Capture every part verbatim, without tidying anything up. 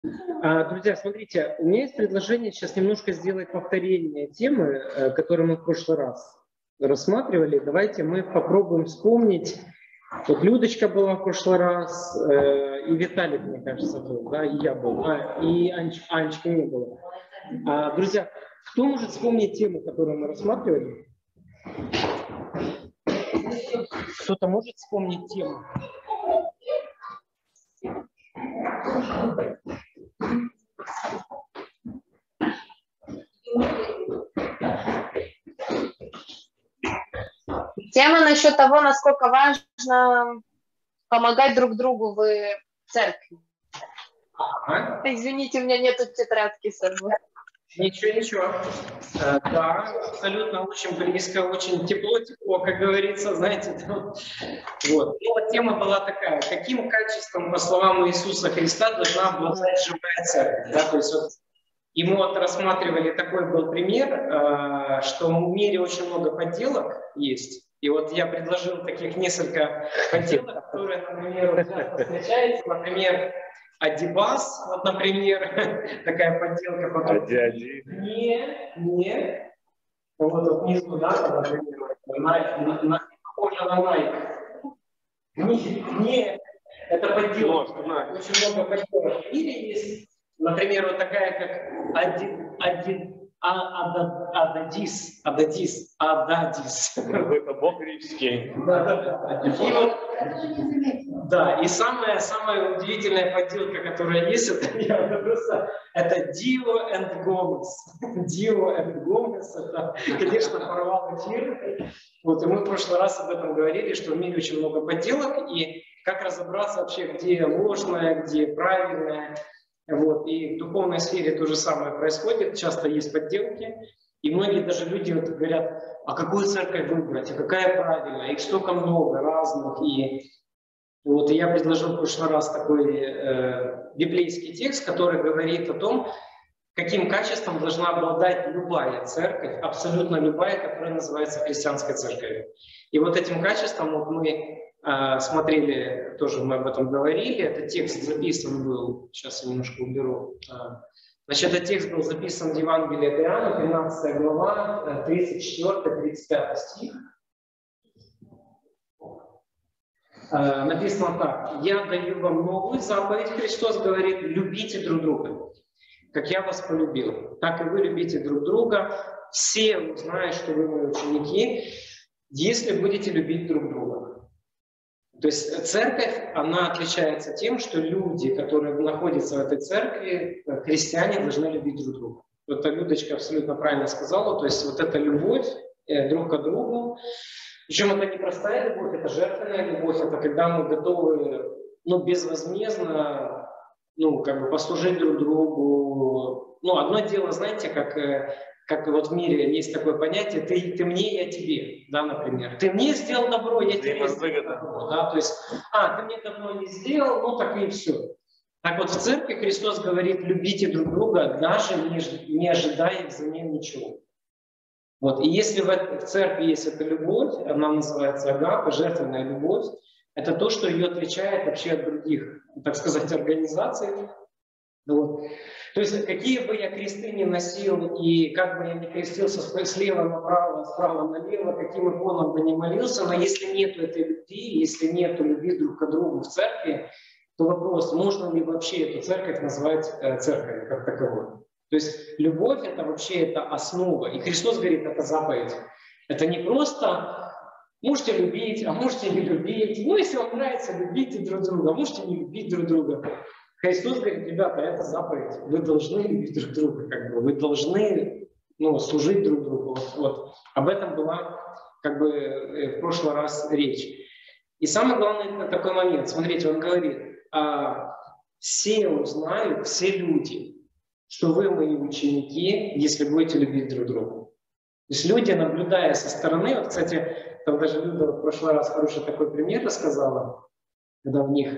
А, Друзья, смотрите, у меня есть предложение сейчас немножко сделать повторение темы, э, которую мы в прошлый раз рассматривали. Давайте мы попробуем вспомнить. Вот Людочка была в прошлый раз, э, и Виталик, мне кажется, был, да, и я был, а, и Анч, Анечка не было. А, друзья, кто может вспомнить тему, которую мы рассматривали? Кто-то может вспомнить тему? Тема насчет того, насколько важно помогать друг другу в церкви. Ага. Извините, у меня нету тетрадки с собой. Ничего, ничего. Да, абсолютно очень близко, очень тепло-тепло, как говорится, знаете. Да? Вот. Ну, вот тема была такая: каким качеством, по словам Иисуса Христа, должна обладать живая церковь? Да? То есть вот, и мы вот рассматривали, такой был пример, что в мире очень много подделок есть. И вот я предложил таких несколько подделок, которые, например, часто встречаются, например, Адибас, вот, например, такая подделка. Потом... Ади-ади. Не, не. Вот тут внизу, да, например, на, на, похоже на Nike. Не, не, это подделка. Очень много подделок в мире есть. Например, вот такая, как Ади, Ади, Ададис, Ададис, Ададис. Какой-то бог римский. Да, да, да. И вот, да, и самая, самая удивительная подделка, которая есть, это, я, просто, это Дио энд Гомес. Дио энд Гомес, это, конечно, порвал эфир. Вот, и мы в прошлый раз об этом говорили, что в мире очень много подделок, и как разобраться вообще, где ложное, где правильное. Вот. И в духовной сфере то же самое происходит, часто есть подделки, и многие даже люди вот говорят, а какую церковь выбрать, а какая правильная, их столько много разных. И, вот, и я предложил в прошлый раз такой э, библейский текст, который говорит о том, каким качеством должна обладать любая церковь, абсолютно любая, которая называется христианской церковью. И вот этим качеством вот мы смотрели, тоже мы об этом говорили, этот текст записан был, сейчас я немножко уберу, значит, этот текст был записан в Евангелии от Иоанна, тринадцатая глава, тридцать четвёртый тридцать пятый стих. Написано так: «Я даю вам новую заповедь», Христос говорит, «любите друг друга, как я вас полюбил, так и вы любите друг друга. Все узнают, что вы мои ученики, если будете любить друг друга». То есть церковь, она отличается тем, что люди, которые находятся в этой церкви, христиане, должны любить друг друга. Вот Людочка абсолютно правильно сказала, то есть вот эта любовь друг к другу, причем это не простая любовь, это жертвенная любовь, это когда мы готовы, ну, безвозмездно, ну, как бы послужить друг другу. Ну, одно дело, знаете, как... Как вот в мире есть такое понятие, ты, ты мне, я тебе, да, например. Ты мне сделал добро, я тебе сделал добро, да, то есть, а, ты мне добро не сделал, ну так и все. Так вот в церкви Христос говорит, любите друг друга, даже не, не ожидая взамен ничего. Вот, и если в, этой, в церкви есть эта любовь, она называется агапа, жертвенная любовь, это то, что ее отличает вообще от других, так сказать, организаций. Вот. То есть какие бы я кресты ни носил, и как бы я ни крестился слева направо, справа налево, каким иконам бы ни молился, но если нет этой любви, если нет любви друг к другу в церкви, то вопрос, можно ли вообще эту церковь назвать э, церковью как таковой. То есть любовь — это вообще это основа. И Христос говорит, это заповедь. Это не просто можете любить, а можете не любить. Ну, если вам нравится, любите друг друга, можете не любить друг друга. Христос говорит, ребята, это заповедь. Вы должны любить друг друга, как бы. Вы должны, ну, служить друг другу. Вот, вот. Об этом была как бы в прошлый раз речь. И самый главный такой момент. Смотрите, он говорит, а, все узнают, все люди, что вы мои ученики, если будете любить друг друга. То есть люди, наблюдая со стороны, вот, кстати, там даже Люда в прошлый раз хороший такой пример рассказала, когда в них...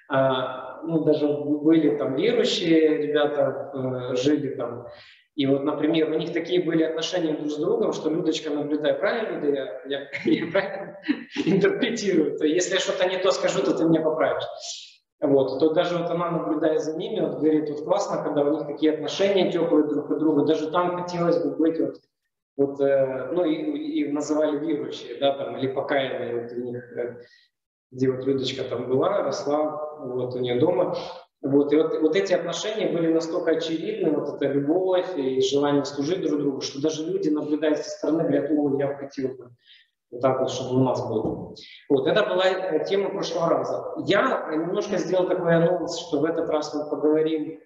А, ну, даже были там верующие ребята, э, жили там, и вот, например, у них такие были отношения друг с другом, что Людочка, наблюдая, правильно, Люда, я, я, я правильно интерпретирую, то если я что-то не то скажу, то ты меня поправишь. Вот, то даже вот она, наблюдая за ними, вот говорит, вот классно, когда у них такие отношения теплые друг к другу, даже там хотелось бы быть вот, вот э, ну и, и называли верующие, да, там, или покаянные, вот у них, э, где вот Людочка там была, росла, вот у нее дома, вот, и вот, вот эти отношения были настолько очевидны, вот эта любовь и желание служить друг другу, что даже люди, наблюдая со стороны, говорят, о, я хотел бы. Вот так вот, чтобы у нас было. Вот, это была тема прошлого раза. Я немножко сделал такой анонс, что в этот раз мы поговорим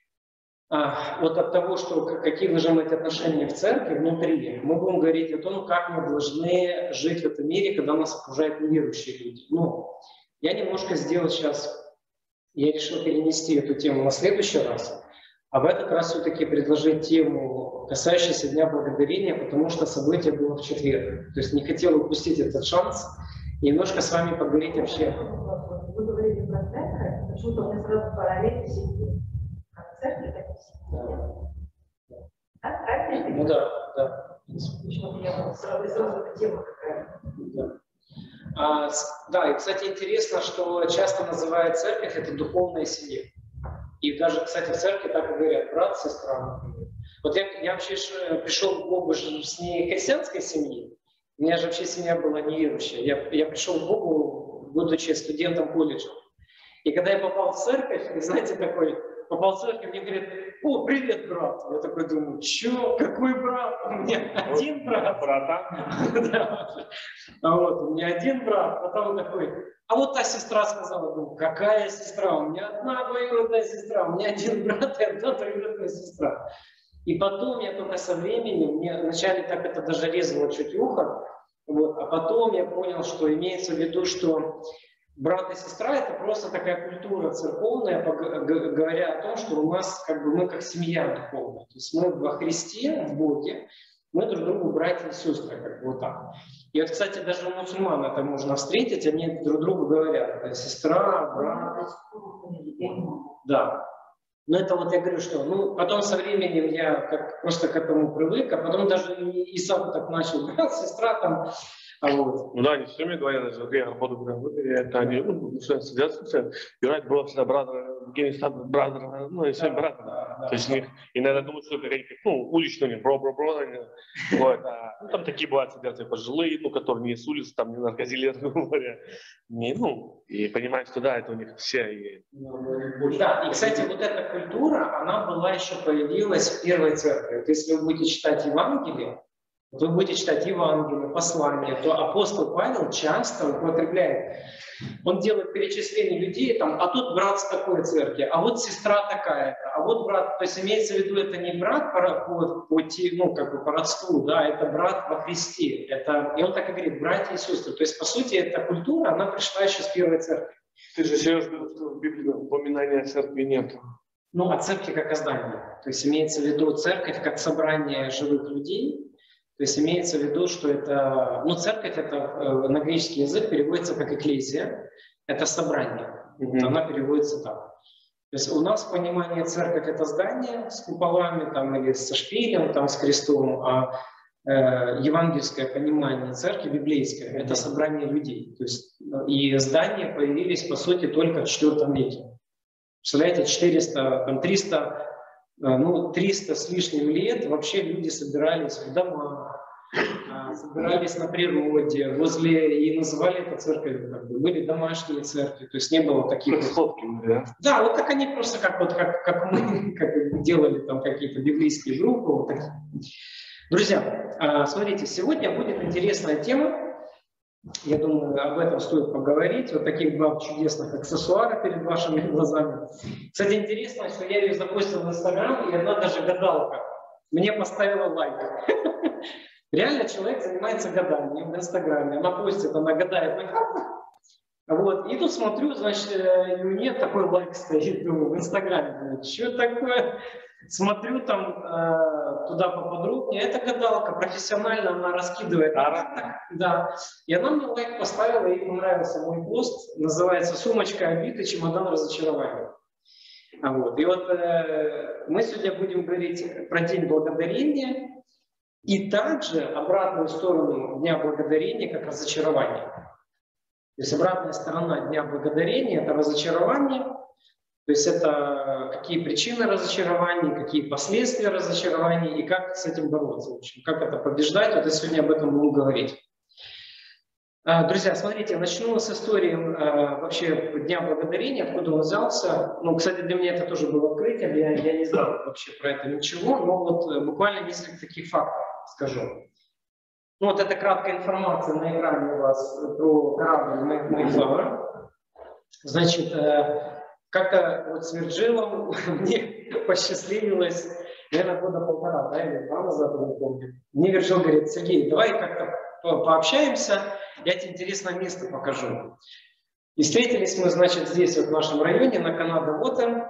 а, вот от того, что какие должны быть отношения в церкви внутри. Мы будем говорить о том, как мы должны жить в этом мире, когда нас окружают неверующие люди. Ну, я немножко сделал сейчас, я решил перенести эту тему на следующий раз, а в этот раз все-таки предложить тему, касающуюся Дня Благодарения, потому что событие было в четверг. То есть не хотел упустить этот шанс и немножко с вами поговорить вообще. Вы говорите про церковь, почему-то у меня сразу параллель в семье. Как церковь, так и в семье. Да, правильно? Ну да, да. Почему-то я сразу, сразу эта тема какая-то. Да. А, да, и, кстати, интересно, что часто называют церковь это духовная семья. И даже, кстати, в церкви так и говорят, брат, сестра. Вот я, я вообще пришел к Богу с не христианской семьи, у меня же вообще семья была неверующая. Я, я пришел к Богу, будучи студентом колледжа. И когда я попал в церковь, знаете, такой, попал в церковь, мне говорят, о, привет, брат. Я такой думаю, чё, какой брат? У меня один брат. Брата. А вот, у меня один брат, потом такой, а вот та сестра сказала, ну, какая сестра? У меня одна двоюродная сестра, у меня один брат и одна двоюродная сестра. И потом я только со временем, мне вначале так это даже резало чуть ухо, вот, а потом я понял, что имеется в виду, что брат и сестра это просто такая культура церковная, говоря о том, что у нас как бы мы как семья духовная. То есть мы во Христе, в Боге, мы друг другу братья и сестры, как бы вот так. И вот, кстати, даже у мусульман это можно встретить, они друг другу говорят, сестра, брат. Да. Но это вот я говорю, что, ну, потом со временем я как, просто к этому привык, а потом даже и, и сам так начал, брат, сестра там, а вот. Ну да, они все время говорят, что я работаю в Гренландии, это они, ну, садятся, говорят, было всегда брат, Евгений Стат, брат, ну, и все брат. Да, да, то есть да. них, иногда думают, что это какие-то, ну, уличные, бро-бро-бро, вот, а, ну, там такие бывают, сидят пожилые, ну, которые не с улицы, там, не наркозилер, грубо говоря, не, ну, и понимают, что да, это у них все. И... Да, и, кстати, вот эта культура, она была еще появилась в первой церкви. Вот если вы будете читать Евангелие, вы будете читать Евангелие, послание, то апостол Павел часто употребляет, он делает перечисление людей, там, а тут брат с такой церкви, а вот сестра такая-то, а вот брат, то есть имеется в виду, это не брат по, по, по, ну, как бы по родству, да, это брат во Христе, это, и он так и говорит, братья и сестры, то есть, по сути, эта культура, она пришла еще с первой церкви. Ты же серьезно, что в Библии упоминания о церкви нет. Ну, о церкви как о здании, то есть имеется в виду церковь как собрание живых людей. То есть имеется в виду, что это, ну, церковь это э, на греческий язык переводится как экклезия, это собрание, mm-hmm. вот она переводится так. То есть у нас в понимании церковь это здание с куполами там, или со шпилем, там, с крестом, а э, евангельское понимание церкви, библейское, mm-hmm. это собрание людей. То есть, и здания появились, по сути, только в четвёртом веке. Представляете, четыреста, там, триста, ну, триста с лишним лет вообще люди собирались в домах, собирались на природе, возле, и называли это церковью, как бы, были домашние церкви, то есть не было таких... Сходки, да? Да, вот так они просто как, вот, как, как мы как делали там какие-то библейские группы. Вот такие. Друзья, смотрите, сегодня будет интересная тема, я думаю, об этом стоит поговорить. Вот таких два чудесных аксессуара перед вашими глазами. Кстати, интересно, что я ее запустил в Инстаграм, и она даже гадалка мне поставила лайк. Реально человек занимается гаданием в Инстаграме. Она постит, она гадает на картах. Вот. И тут смотрю, значит, и у нее такой лайк стоит, думаю, в Инстаграме. Думаю, что такое? Смотрю там э, туда поподробнее. Это гадалка, профессионально она раскидывает на картах. Да. И она мне лайк поставила, ей понравился мой пост. Называется «Сумочка обид и чемодан разочарования». Вот. И вот э, мы сегодня будем говорить про День Благодарения и также обратную сторону Дня Благодарения, как разочарование. То есть обратная сторона Дня Благодарения – это разочарование, то есть это какие причины разочарования, какие последствия разочарования и как с этим бороться, в общем, как это побеждать. Вот я сегодня об этом буду говорить. Друзья, смотрите, начну с истории э, вообще Дня Благодарения, откуда он взялся. Ну, кстати, для меня это тоже было открытие, я, я не знал вообще про это ничего, но вот буквально несколько таких фактов скажу. Ну, вот это краткая информация на экране у вас про корабль Mayflower. Значит, э, как-то вот с Вирджилом мне посчастливилось, наверное, года полтора, да, или два назад, не помню. Мне Вирджил говорит: Сергей, давай как-то пообщаемся, я тебе интересное место покажу. И встретились мы, значит, здесь, вот в нашем районе, на Канада Water.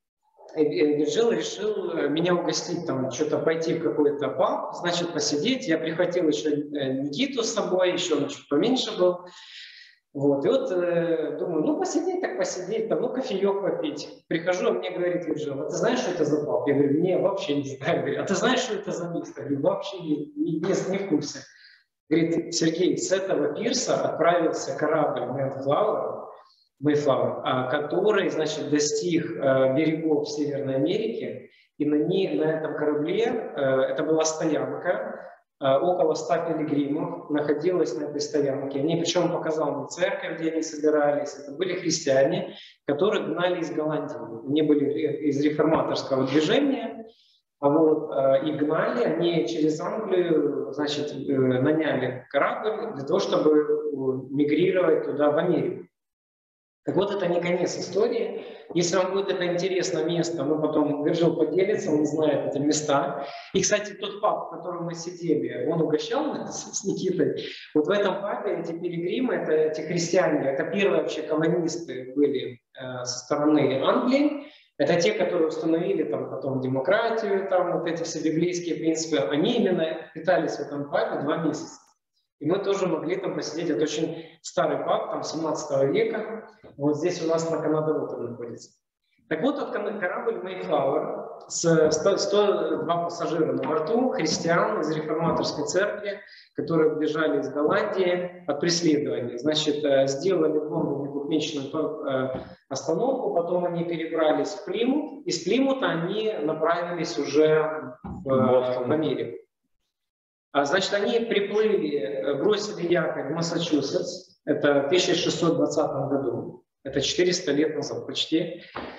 Вирджил решил меня угостить, там, что-то пойти в какой-то паб, значит, посидеть. Я прихватил еще Никиту с собой, еще он чуть поменьше был. Вот, и вот э, думаю, ну, посидеть так посидеть, там, ну, кофеек попить. Прихожу, а мне говорит Вирджил: а ты знаешь, что это за паб? Я говорю: не, вообще не знаю. Говорю: а ты знаешь, что это за место? Я говорю: вообще не, не, не в курсе. Говорит: Сергей, с этого пирса отправился корабль Mayflower, Mayflower, который, значит, достиг э, берегов Северной Америки, и на, ней, на этом корабле, э, это была стоянка, э, около ста пилигримов находилось на этой стоянке. Они, причем показал мне церковь, где они собирались, это были христиане, которые гнали из Голландии. Они были из реформаторского движения. А вот, э, и гнали, они через Англию, значит, э, наняли корабль для того, чтобы мигрировать туда, в Америку. Так вот, это не конец истории. Если вам будет это интересное место, мы потом Вирджил поделится, он знает эти места. И, кстати, тот паб, в котором мы сидели, он угощал нас с Никитой. Вот в этом пабе эти пилигримы, это эти христиане, это первые вообще колонисты были э, со стороны Англии. Это те, которые установили там потом демократию, там вот эти все библейские принципы. Они именно питались в этом пабе два месяца. И мы тоже могли там посидеть. Это очень старый паб, там семнадцатого века. Вот здесь у нас на Канада Water находится. Так вот, этот корабль Mayflower с сто два пассажира на борту, христиан из реформаторской церкви, которые бежали из Голландии от преследования. Значит, сделали в Лондоне двухмесячную остановку, потом они перебрались в Плимут, из Плимута они направились уже в, в Америку. Значит, они приплыли, бросили якорь в Массачусетс, это в тысяча шестьсот двадцатом году, это четыреста лет назад почти.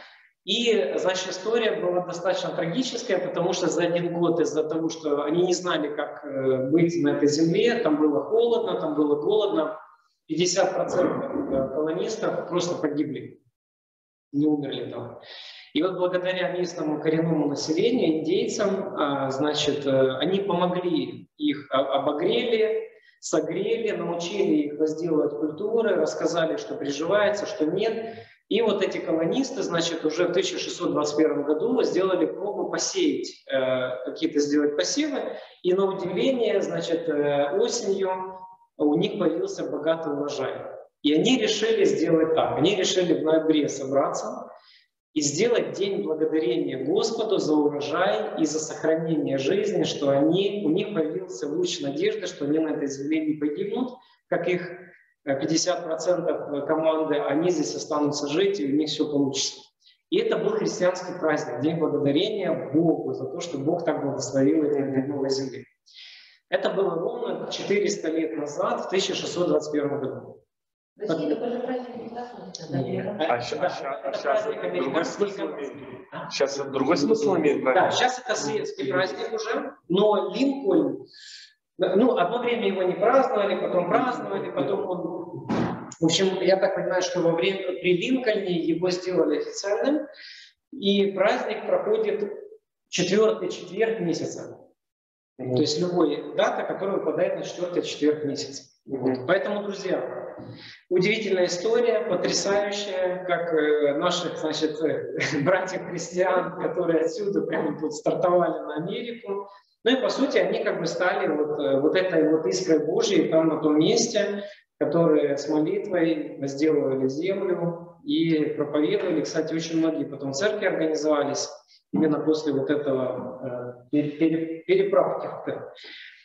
И, значит, история была достаточно трагическая, потому что за один год из-за того, что они не знали, как быть на этой земле, там было холодно, там было голодно, пятьдесят процентов колонистов просто погибли, не умерли там. И вот благодаря местному коренному населению, индейцам, значит, они помогли, их обогрели, согрели, научили их возделывать культуры, рассказали, что приживается, что нет. И вот эти колонисты, значит, уже в тысяча шестьсот двадцать первом году сделали пробу посеять, э, какие-то сделать посевы. И на удивление, значит, э, осенью у них появился богатый урожай. И они решили сделать так. Они решили в ноябре собраться и сделать день благодарения Господу за урожай и за сохранение жизни, что они, у них появился луч надежды, что они на этой земле не погибнут, как их пятьдесят процентов команды, они здесь останутся жить, и у них все получится. И это был христианский праздник, День благодарения Богу за то, что Бог так благословил эти новой земли. Это было ровно четыреста лет назад, в тысяча шестьсот двадцать первом году. Под... А сейчас другой смысл имеет? Сейчас другой смысл имеет? Да, сейчас это светский праздник уже, но Линкольн, ну, одно время его не праздновали, потом праздновали, потом он... В общем, я так понимаю, что во время при Линкольне его сделали официальным, и праздник проходит четвертый четверг месяца. Mm-hmm. То есть любой дата, которая выпадает на четвертый четверг месяца. Mm-hmm. Поэтому, друзья, удивительная история, потрясающая, как э, наших, значит, братьев-христиан, которые отсюда прямо тут стартовали на Америку. Ну и по сути они как бы стали вот, вот этой вот искрой Божьей там на том месте, которые с молитвой возделывали землю и проповедовали. Кстати, очень многие потом церкви организовались именно после вот этого э, переправки.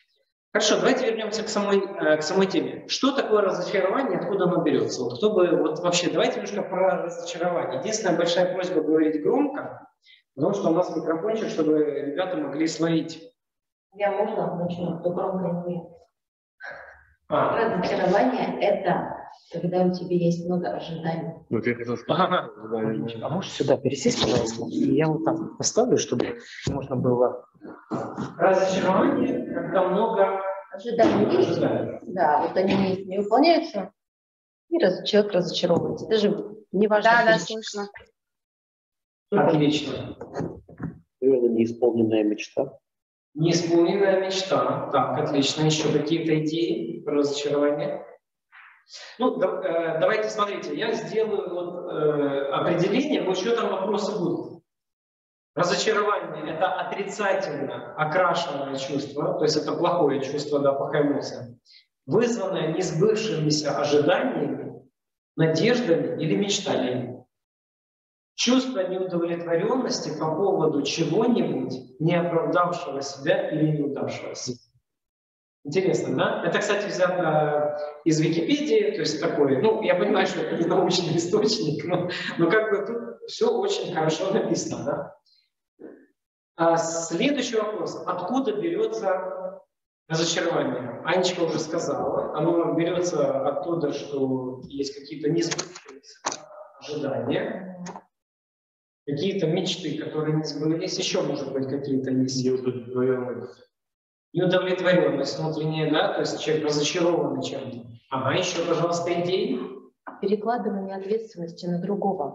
Хорошо, давайте вернемся к самой, э, к самой теме. Что такое разочарование, откуда оно берется? Вот кто бы, вот вообще, давайте немножко про разочарование. Единственная большая просьба говорить громко, потому что у нас микрофончик, чтобы ребята могли словить. Я можно начну, то громко не. А. Разочарование – это когда у тебя есть много ожиданий. Вот я хотел сказать. Ага. Да, А можешь сюда пересесть, пожалуйста? И я вот так поставлю, чтобы можно было... Разочарование, когда много Ожиданий есть? ожиданий. Да, вот они не, не выполняются, и раз, человек разочаровывается. Даже неважно. Да, да, перед- слышно. Отлично. Наверное, неисполненная мечта. Неисполненная мечта. Так, отлично. Еще какие-то идеи про разочарование? Ну, да, э, давайте, смотрите, я сделаю вот, э, определение, вот что там вопросы будут. Разочарование – это отрицательно окрашенное чувство, то есть это плохое чувство, да, плохая эмоция, вызванное несбывшимися ожиданиями, надеждами или мечтаниями. Чувство неудовлетворенности по поводу чего-нибудь, не оправдавшего себя или неудавшегося. Интересно, да? Это, кстати, взято из Википедии, то есть такое, ну, я понимаю, что это не научный источник, но, но как бы тут все очень хорошо написано, да? А следующий вопрос. Откуда берется разочарование? Анечка уже сказала. Оно берется оттуда, что есть какие-то несбывшиеся ожидания, какие-то мечты, которые не сбылись, еще, может быть, какие-то есть. Неудовлетворенность. Неудовлетворенность внутренняя, да, то есть человек разочарован чем-то. Ага, еще, пожалуйста, идеи. Перекладывание ответственности на другого.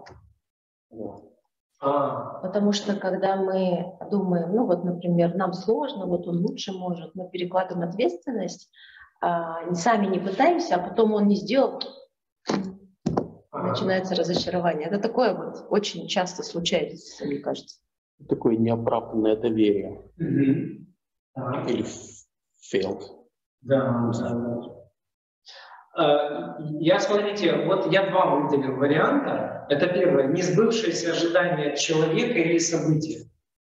А, Потому что когда мы думаем, ну вот, например, нам сложно, вот он лучше может, мы перекладываем ответственность, а, сами не пытаемся, а потом он не сделал, ага. начинается разочарование. Это такое вот очень часто случается, мне кажется. Такое неоправданное доверие. Мгм. Так. Или failed. Да, да. Э, Я, смотрите, вот я два выделил варианта. Это первое, несбывшиеся ожидания от человека или события.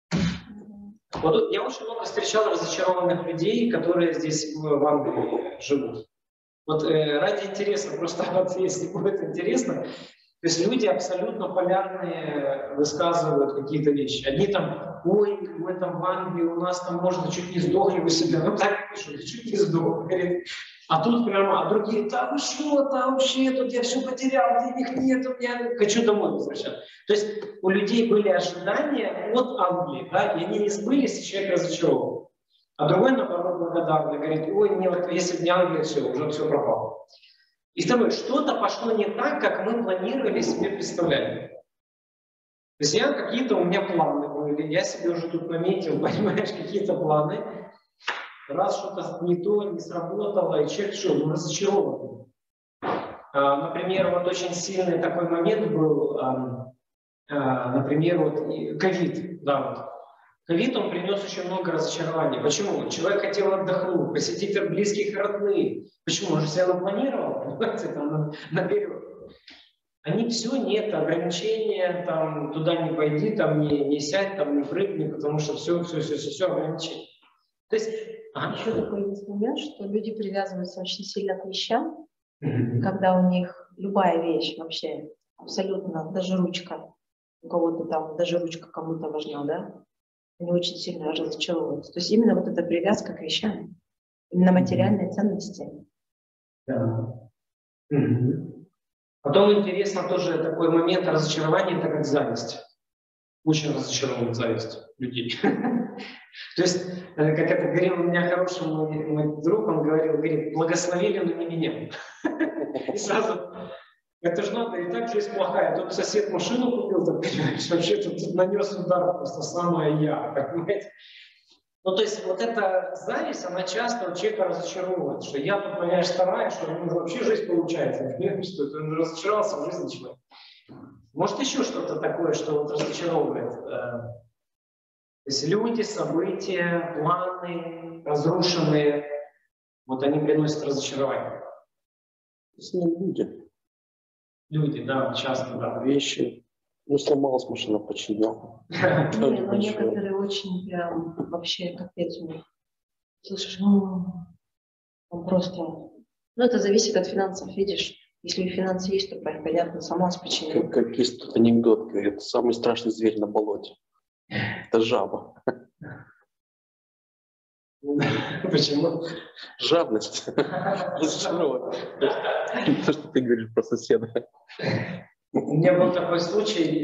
Вот тут я очень много встречал разочарованных людей, которые здесь в в Англии живут. Вот э, ради интереса, просто вот если будет интересно, то есть люди абсолютно полярные высказывают какие-то вещи. Одни там, ой, в этом в Англии у нас там можно чуть не сдохли вы себя. Ну так пишут, чуть не сдох. Говорит. А тут прямо, а другие, да вы что, там вообще, тут я все потерял, денег нет, у меня хочу домой возвращаться. То есть у людей были ожидания от Англии, да, и они не сбылись, и человек разочарован. А другой, наоборот, благодарный, говорит, ой, не, вот если бы не Англия, все, уже все пропало. И второе, что-то пошло не так, как мы планировали, себе представляли. То есть я какие-то у меня планы были, я себе уже тут наметил, понимаешь, какие-то планы. Раз что-то не то, не сработало, и человек что, ну, разочарован. А, например, вот очень сильный такой момент был, а, а, например, вот ковид, да, вот. Ковид, он принес очень много разочарований. Почему? Человек хотел отдохнуть, посетить близких и родных. Почему? Он же себя напланировал, понимаете, там, наперед. Они все, нет, ограничения, там, туда не пойди, там, не, не сядь, там, не прыгни, потому что все, все, все, все, все ограничения. То есть, а? Еще такой есть момент, что люди привязываются очень сильно к вещам, Mm-hmm. когда у них любая вещь вообще, абсолютно, даже ручка, у кого-то там, даже ручка кому-то важна, да, они очень сильно разочаровываются. То есть именно вот эта привязка к вещам, именно материальные ценности. Да. Mm-hmm. Потом интересно тоже такой момент разочарования, это как зависть. Очень разочарован зависть людей. То есть, как это говорил у меня хороший мой, мой друг, он говорил, говорит, благословили, но не меня. И сразу, это же надо, и так жизнь плохая. Тут сосед машину купил, так понимаешь, вообще тут, тут нанес удар просто самое я, понимаете? Ну, то есть, вот эта зависть, она часто у человека разочаровывает, что я тут, понимаешь, стараюсь, что у него вообще жизнь получается. Понимаешь, что он разочаровался в жизни человека. Может, еще что-то такое, что вот разочаровывает. То есть люди, события, планы разрушенные, вот они приносят разочарование. С ним люди. Люди, да, часто, да. Вещи. Ну, сломалась машина, починил. Не, но некоторые очень прям вообще капец у них. Слышишь, ну, Он просто... Ну, это зависит от финансов, видишь. Если у финансов есть, то понятно, сама с причиной. Как, как есть тут анекдот, говорит, самый страшный зверь на болоте. Это жаба. Почему? Жадность. Разочарование. То, что ты говоришь про соседа. У меня был такой случай,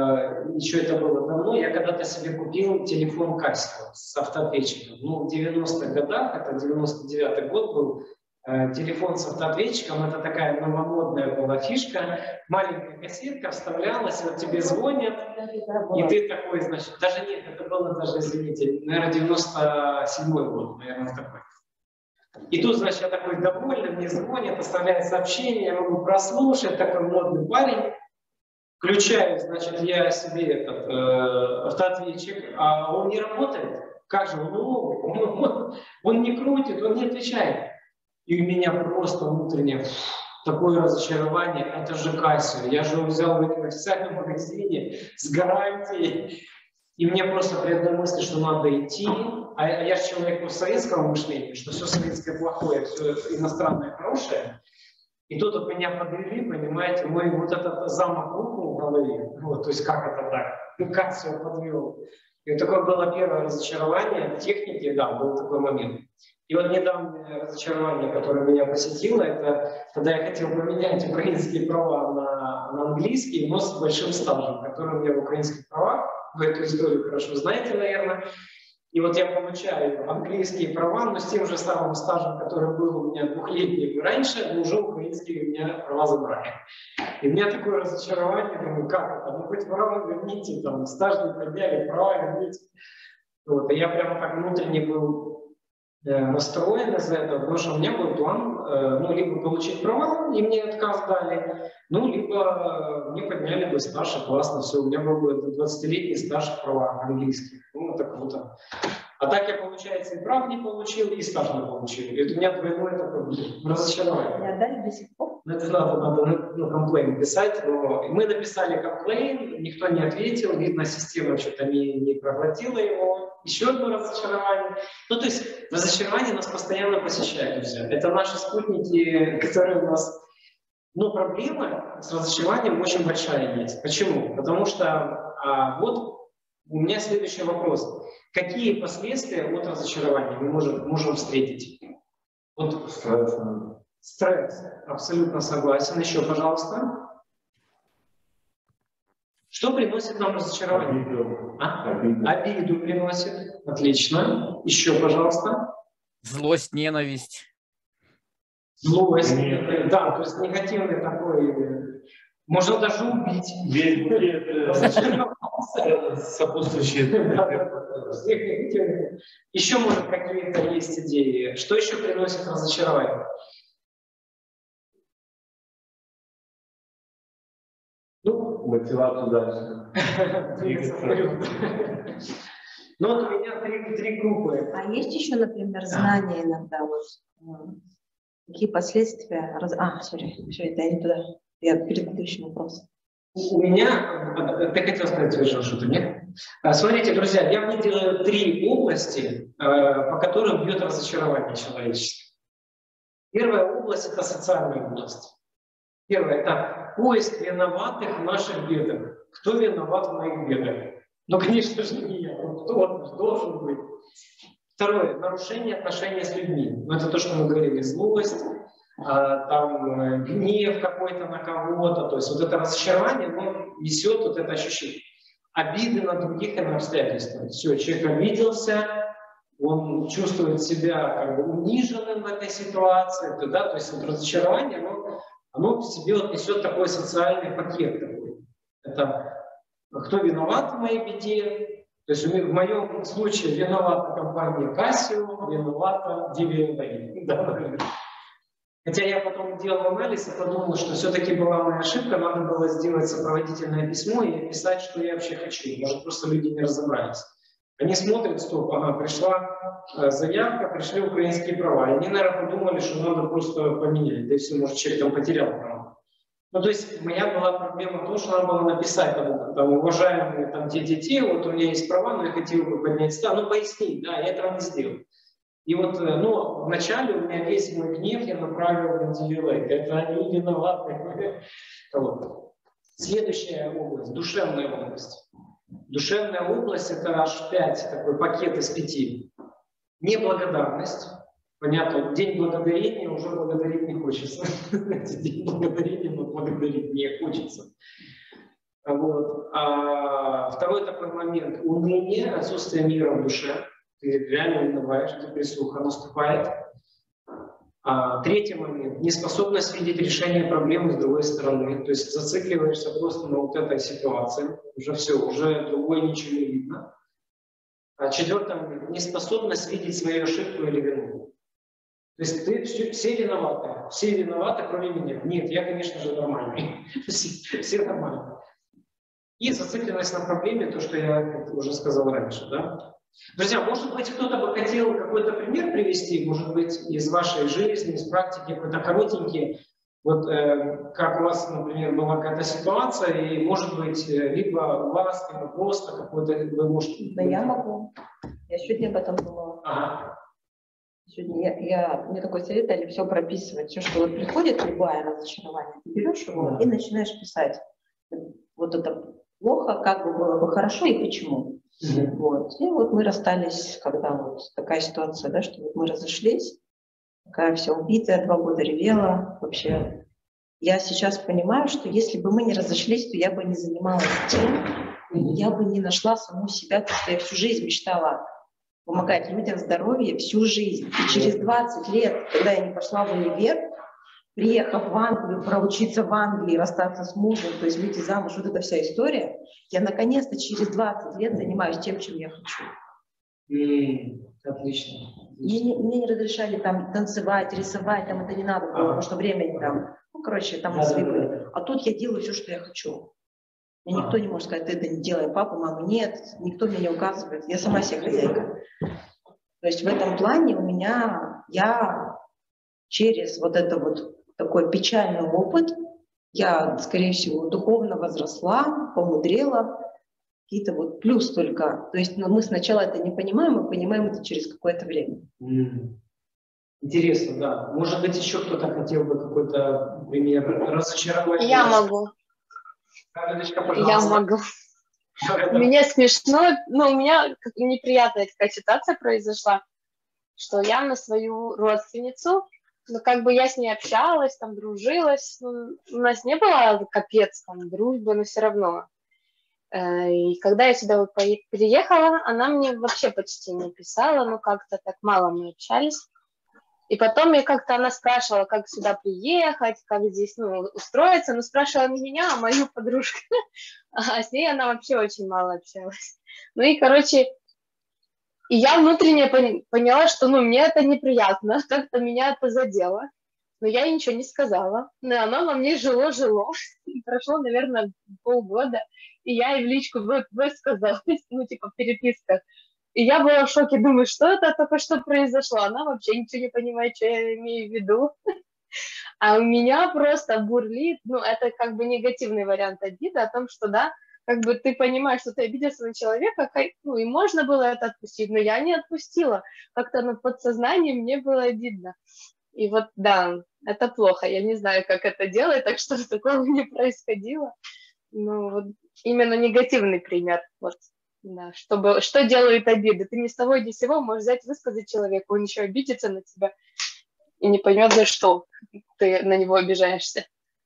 еще это было давно, я когда-то себе купил телефон Casio с автоответчиком. Ну, в девяностых годах, это девяносто девятый год был, телефон с автоответчиком, это такая новомодная была фишка, маленькая кассетка вставлялась, вот тебе звонят, и ты такой, значит, даже нет, это было даже, извините, наверное, девяносто седьмой год, наверное, такой. И тут, значит, я такой довольный, мне звонят, оставляют сообщение, я могу прослушать, такой модный парень. Включаю, значит, я себе этот э, автоответчик, а он не работает. Как же, он, он, он, он не крутит, он не отвечает. И у меня просто внутреннее такое разочарование, это же Casio. Я же его взял в официальном магазине с гарантией. И мне просто при одной мысли, что надо идти, а я же человек советского мышления, что все советское плохое, все иностранное хорошее. И тут от меня подвели, понимаете, мой вот этот замок рухнул в голове. Вот, то есть как это так? Ну как все подвел? И вот такое было первое разочарование в технике, да, был такой момент. И вот недавнее разочарование, которое меня посетило, это когда я хотел поменять украинские права на, на английские, но с большим стажем, который у меня в украинских правах. Вы эту историю хорошо знаете, наверное. И вот я получаю английские права, но с тем же самым стажем, который был у меня двухлетним раньше, но уже украинские у меня права забрали. И у меня такое разочарование, думаю, как это? Ну хоть права верните, там, стаж не подняли, права верните. Вот. И я прямо так внутренне был э, расстроен из-за этого, потому что у меня был план, э, ну, либо получить права, и мне отказ дали, ну, либо э, мне подняли бы стаж, и классно, все, у меня был бы двадцатилетний стаж в правах английских. Ну, это круто. А так я, получается, и прав не получил, и стаж не получил. И у меня двойное такое разочарование. Не отдали до сих пор? Ну, это надо, надо ну, комплейн писать. Но мы написали комплейн, никто не ответил, видно, система что-то не, не проглотила его. Еще одно разочарование. Ну, то есть разочарование нас постоянно посещает. Все. Это наши спутники, которые у нас... Но проблема с разочарованием очень большая есть. Почему? Потому что а, вот у меня следующий вопрос. Какие последствия от разочарования мы можем, можем встретить? Вот стресс. Стресс. Абсолютно согласен. Еще, пожалуйста. Что приносит нам разочарование? Обиду. А? Обиду. Обиду приносит. Отлично. Еще, пожалуйста. Злость, ненависть. Злость. Нет. Да, то есть негативный такой. Можно даже убить. Весь букет сопутствующие. Еще, может, какие-то есть идеи. Что еще приносит разочарование? Ну, мотивацию дальше. Ну, вот у меня три, три группы. А есть еще, например, знания иногда, вот, какие последствия... Раз... А, сори, все, это я не туда. Я предыдущий вопрос. У меня, ты хотел сказать совершенно что-то, нет? Смотрите, друзья, я выделил три области, по которым бьет разочарование человечества. Первая область – это социальная область. Первое – это поиск виноватых в наших бедах. Кто виноват в моих бедах? Ну, конечно же, не я. Кто должен быть? Второе – нарушение отношений с людьми. Ну, это то, что мы говорили, злость, там гнев какой-то на кого-то, то есть вот это разочарование, оно несет вот это ощущение. Обиды на других и на обстоятельства. Все, человек обиделся, он чувствует себя как бы униженным в этой ситуации, то, да, то есть вот разочарование, оно, оно в себе вот несет такой социальный пакет такой. Это кто виноват в моей беде, то есть в моем случае виновата компания Casio, виновата ди ви эн эй. Хотя я потом делал анализ и подумал, что все-таки была моя ошибка, надо было сделать сопроводительное письмо и описать, что я вообще хочу. Может, просто люди не разобрались. Они смотрят, стоп, ага, пришла заявка, пришли украинские права. И они, наверное, подумали, что надо просто поменять. Да и все, может, человек там потерял право. Ну, то есть моя была проблема в том, что надо было написать, там, там, уважаемые там, те-те-те, вот у меня есть права, но я хотел бы поднять стан, ну, пояснить, да, я этого не сделал. И вот, ну, вначале у меня весь мой гнев я направил на Дилилейт. Это они виноваты. Вот. Следующая область, душевная область. Душевная область – это аж пять, такой пакет из пяти. Неблагодарность. Понятно, день благодарения уже благодарить не хочется. День благодарения, но благодарить не хочется. Вот. А второй такой момент – уныние, отсутствие мира в душе. Ты реально унываешь, депрессуха наступает. А третий момент – неспособность видеть решение проблемы с другой стороны. То есть зацикливаешься просто на вот этой ситуации. Уже все, уже другой ничего не видно. А четвертый момент – неспособность видеть свою ошибку или вину. То есть ты, все, все виноваты. Все виноваты, кроме меня. Нет, я, конечно же, нормальный. Все, все нормальные. И зацикленность на проблеме, то, что я уже сказал раньше. Да? Друзья, может быть, кто-то бы хотел какой-то пример привести, может быть, из вашей жизни, из практики, какой-то коротенький, вот э, как у вас, например, была какая-то ситуация, и, может быть, либо у вас, либо просто какой-то, вы можете... Да, я могу. Я сегодня об этом думала. Ага. Сегодня я, я, мне такой совет дали все прописывать. Все, что вот приходит, любое разочарование, ты берешь его и начинаешь писать. Вот это плохо, как бы было бы хорошо и почему. Mm-hmm. Вот. И вот мы расстались, когда вот такая ситуация, да, что вот мы разошлись, такая вся убитая, два года ревела. Вообще, я сейчас понимаю, что если бы мы не разошлись, то я бы не занималась тем, я бы не нашла саму себя, потому что я всю жизнь мечтала помогать людям в здоровье, всю жизнь. И через двадцать лет, когда я не пошла в универ, приехав в Англию, проучиться в Англии, расстаться с мужем, то есть выйти замуж, вот эта вся история, я наконец-то через двадцать лет занимаюсь тем, чем я хочу. Mm, отлично. Мне не, мне не разрешали там танцевать, рисовать, там это не надо было, а. потому что времени там, ну, короче, там мы были. А тут я делаю все, что я хочу. И а. никто не может сказать, ты это не делай, папа, мама, нет, никто мне не указывает, я сама себе хозяйка. То есть в этом плане у меня, я через вот это вот такой печальный опыт, я, скорее всего, духовно возросла, помудрела, какие-то вот плюс только. То есть ну, мы сначала это не понимаем, мы понимаем это через какое-то время. Mm. Интересно, да. Может быть, еще кто-то хотел бы какой-то пример разочаровать? Я могу. Галиночка, пожалуйста. Я могу. Мне смешно, но у меня неприятная такая ситуация произошла, что я на свою родственницу, ну, как бы я с ней общалась, там, дружилась, ну, у нас не было капец, там, дружбы, но все равно. И когда я сюда вот переехала, она мне вообще почти не писала, ну, как-то так мало мы общались. И потом я как-то, она спрашивала, как сюда приехать, как здесь, ну, устроиться, но спрашивала не меня, а мою подружку. А с ней она вообще очень мало общалась. Ну и, короче, и я внутренне поняла, что, ну, мне это неприятно, как-то меня это задело. Но я ей ничего не сказала. Но оно во мне жило-жило. Прошло, наверное, полгода, и я ей в личку высказалась, ну, типа, в переписках. И я была в шоке, думаю, что это только что произошло. Она вообще ничего не понимает, что я имею в виду. А у меня просто бурлит, ну, это как бы негативный вариант обиды о том, что, да, как бы ты понимаешь, что ты обиделся на человека, ну, и можно было это отпустить, но я не отпустила. Как-то на подсознании мне было обидно. И вот, да, это плохо. Я не знаю, как это делать, так что такого не происходило. Ну, вот именно негативный пример. Вот, да, чтобы, что делают обиды? Ты ни с того ни с сего можешь взять, высказать человеку, он еще обидится на тебя и не поймет, за что ты на него обижаешься.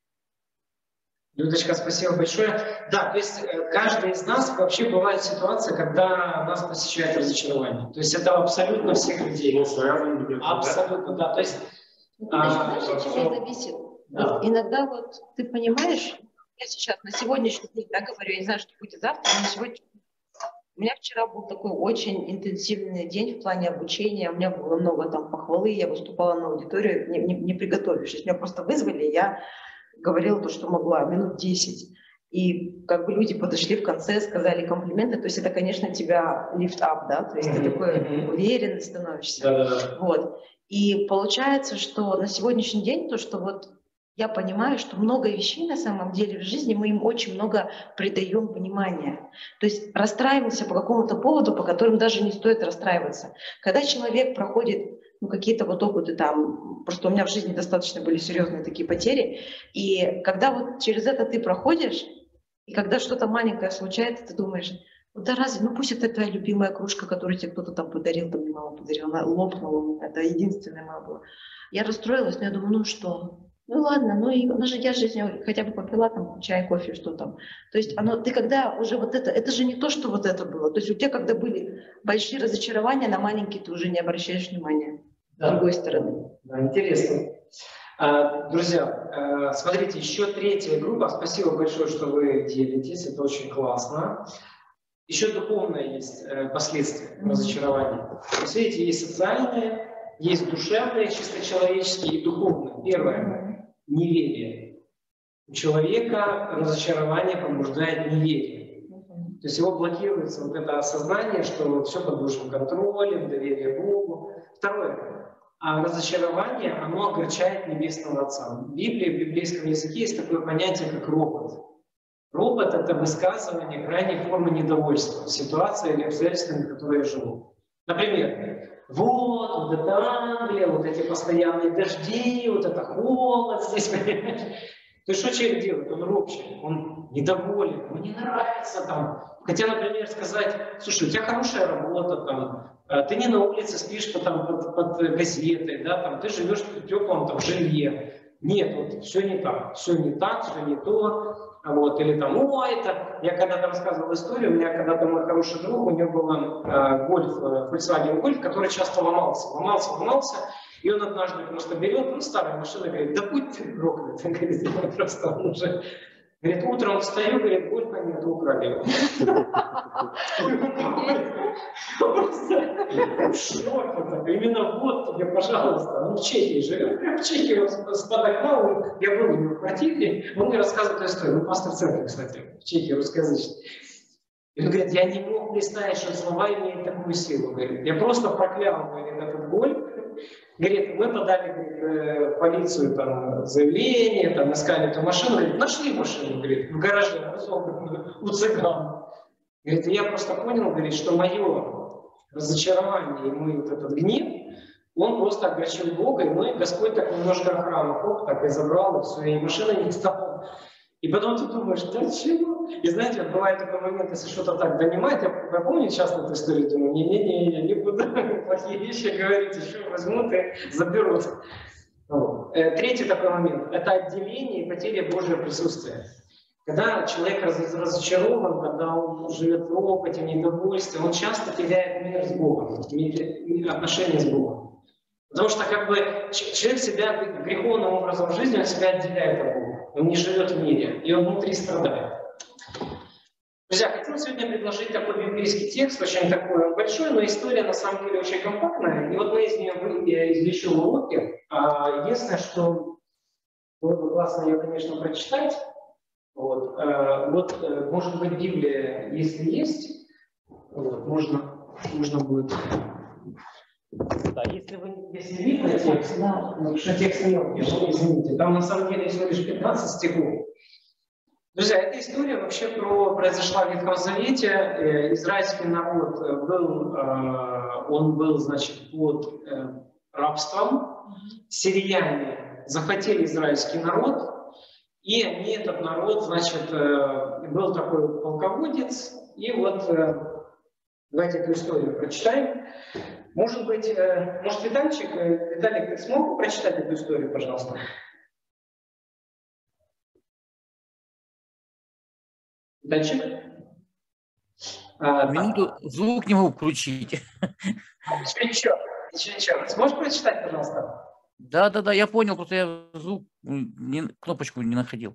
Людочка, спасибо большое. Да, то есть каждый из нас вообще бывает ситуация, когда нас посещает разочарование. То есть это абсолютно всех людей. Абсолютно, да. То есть, а, знаешь, от чего зависит? Да. Вот иногда вот ты понимаешь, я сейчас на сегодняшний день, да, говорю, я не знаю, что будет завтра, но на сегодня... У меня вчера был такой очень интенсивный день в плане обучения, у меня было много там похвалы, я выступала на аудиторию, не, не, не приготовившись, меня просто вызвали, я говорила то, что могла, минут десять. И как бы люди подошли в конце, сказали комплименты, то есть это, конечно, тебя lift up, да, то есть mm-hmm. ты такой уверенный становишься. Да-да-да. Вот. И получается, что на сегодняшний день то, что вот я понимаю, что много вещей на самом деле в жизни мы им очень много придаем внимания. То есть расстраиваемся по какому-то поводу, по которым даже не стоит расстраиваться. Когда человек проходит ну, какие-то вот опыты там, просто у меня в жизни достаточно были серьезные такие потери, и когда вот через это ты проходишь, и когда что-то маленькое случается, ты думаешь, ну да разве, ну пусть это твоя любимая кружка, которую тебе кто-то там подарил, там мне мама подарила, она лопнула, это единственная моя была. Я расстроилась, но я думаю, ну что, ну ладно, ну и ну же я жизнь хотя бы попила там чай, кофе, что там. То есть оно, ты когда уже вот это, это же не то, что вот это было. То есть у тебя когда были большие разочарования, на маленькие ты уже не обращаешь внимания. Да. С другой стороны. Да, интересно. А, друзья, а, смотрите, еще третья группа. Спасибо большое, что вы делитесь, это очень классно. Еще духовное есть э, последствия mm-hmm. разочарования. То есть, видите, есть социальные, есть душевные, чисто человеческие и духовные. Первое – неверие. У человека разочарование пробуждает неверие. То есть его блокируется вот это осознание, что все под Божьим контролем, доверие Богу. Второе – а разочарование, оно огорчает Небесного Отца. В Библии, в библейском языке есть такое понятие, как ропот. Ропот – это высказывание крайней формы недовольства в ситуации или обстоятельствах, в которые я живу. Например, вот, вот это Англия, вот эти постоянные дожди, вот это холод здесь, понимаешь? То есть что человек делает? Он ропщет, он недоволен, ему не нравится там. Хотя, например, сказать, слушай, у тебя хорошая работа, там, ты не на улице спишь там, под, под газетой, да, там, ты живешь в теплом там, жилье. Нет, вот все не так, все не так, все не то. Вот, или там, о, это... Я когда-то рассказывал историю, у меня когда-то мой хороший друг, у него был э, гольф, э, Volkswagen Golf, который часто ломался, ломался, ломался, и он однажды просто берет, ну, старая машина, говорит, да будь ты проклят, он говорит, он просто он уже... Говорит, утром встаю, говорит, гольфа нет, украли. Именно вот тебе, пожалуйста, ну в Чехии живем, прям в Чехии он подогнал, я был у него в квартире, он мне рассказывает эту историю, ну пастор церкви, кстати, в Чехии русскоязычный. И он говорит, я не мог представить, что слова имеют такую силу, говорит, я просто проклял, говорит, этот гольф. Говорит, мы подали говорит, в полицию там, заявление, там, искали эту машину. Говорит, нашли машину, говорит, в гараже, у цыган. Говорит, я просто понял, говорит, что мое разочарование и мой вот этот гнев, он просто огорчил Бога, и мой Господь так немножко охрану, хоп, так и забрал, и все, и машина не стала. И потом ты думаешь, да чего? И знаете, вот бывает такой момент, если что-то так донимает, я, я помню часто эту историю, думаю, не-не-не, я не буду плохие вещи говорить, еще возьмут и заберут. Вот. Третий такой момент – это отделение и потеря Божьего присутствия. Когда человек раз, разочарован, когда он живет в ропоте, недовольстве, он часто теряет мир с Богом, отношения с Богом. Потому что как бы человек себя греховным образом жизни, он себя отделяет от Бога. Он не живет в мире, и он внутри страдает. Друзья, хотел сегодня предложить такой библейский текст, очень такой большой, но история на самом деле очень компактная. И вот мы из нее извлечем уроки. Единственное, что было бы классно ее, конечно, прочитать. Вот, вот может быть, Библия, если есть, вот, можно, можно будет... Да, если вы если видно текст, да, потому что текст мелкий, ну, извините, там на самом деле всего лишь пятнадцать стихов. Друзья, эта история вообще про, произошла в Ветхом Завете. Э, израильский народ был, э, он был, значит, под э, рабством. Сирияне захватили израильский народ, и они, этот народ, значит, э, был такой полководец, и вот э, давайте эту историю прочитаем. Может быть, э, может, Витальчик, э, Виталик, ты смог прочитать эту историю, пожалуйста? Витальчик? А, Минуту, звук не могу включить. Ничего, ничего, ничего. Сможешь прочитать, пожалуйста? Да, да, да, я понял, просто я звук, не, кнопочку не находил.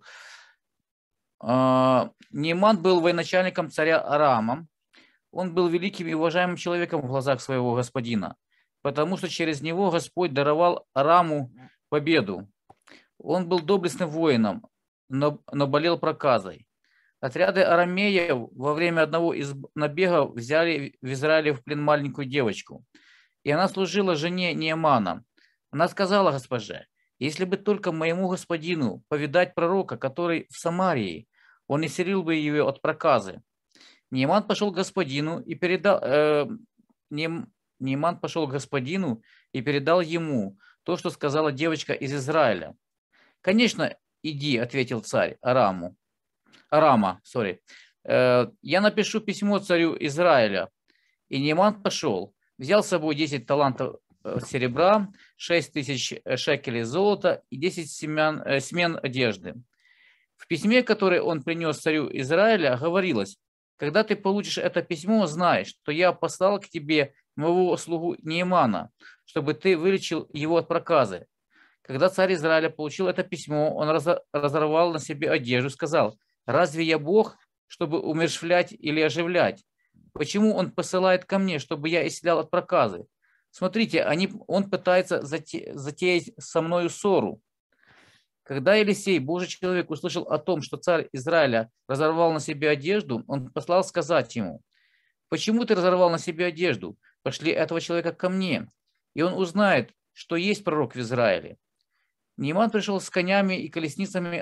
А, Нейман был военачальником царя Арама. Он был великим и уважаемым человеком в глазах своего господина, потому что через него Господь даровал Араму победу. Он был доблестным воином, но, но болел проказой. Отряды арамеев во время одного из набегов взяли в Израиле в плен маленькую девочку, и она служила жене Неймана. Она сказала госпоже: Если бы только моему господину повидать пророка, который в Самарии, он исцелил бы ее от проказы. Нейман пошел к господину и передал, э, Нейм, Нейман пошел к господину и передал ему то, что сказала девочка из Израиля. «Конечно, иди», — ответил царь Араму. Арама, sorry. Э, «Я напишу письмо царю Израиля». И Нейман пошел, взял с собой десять талантов серебра, шесть тысяч шекелей золота и десять семян, э, смен одежды. В письме, которое он принес царю Израиля, говорилось: «Когда ты получишь это письмо, знай, что я послал к тебе моего слугу Неймана, чтобы ты вылечил его от проказы». Когда царь Израиля получил это письмо, он разорвал на себе одежду и сказал: «Разве я Бог, чтобы умерщвлять или оживлять? Почему он посылает ко мне, чтобы я исцелял от проказы? Смотрите, они, он пытается зате, затеять со мною ссору». Когда Елисей, Божий человек, услышал о том, что царь Израиля разорвал на себе одежду, он послал сказать ему: «Почему ты разорвал на себе одежду? Пошли этого человека ко мне, и он узнает, что есть пророк в Израиле». Нейман пришел с конями и колесницами,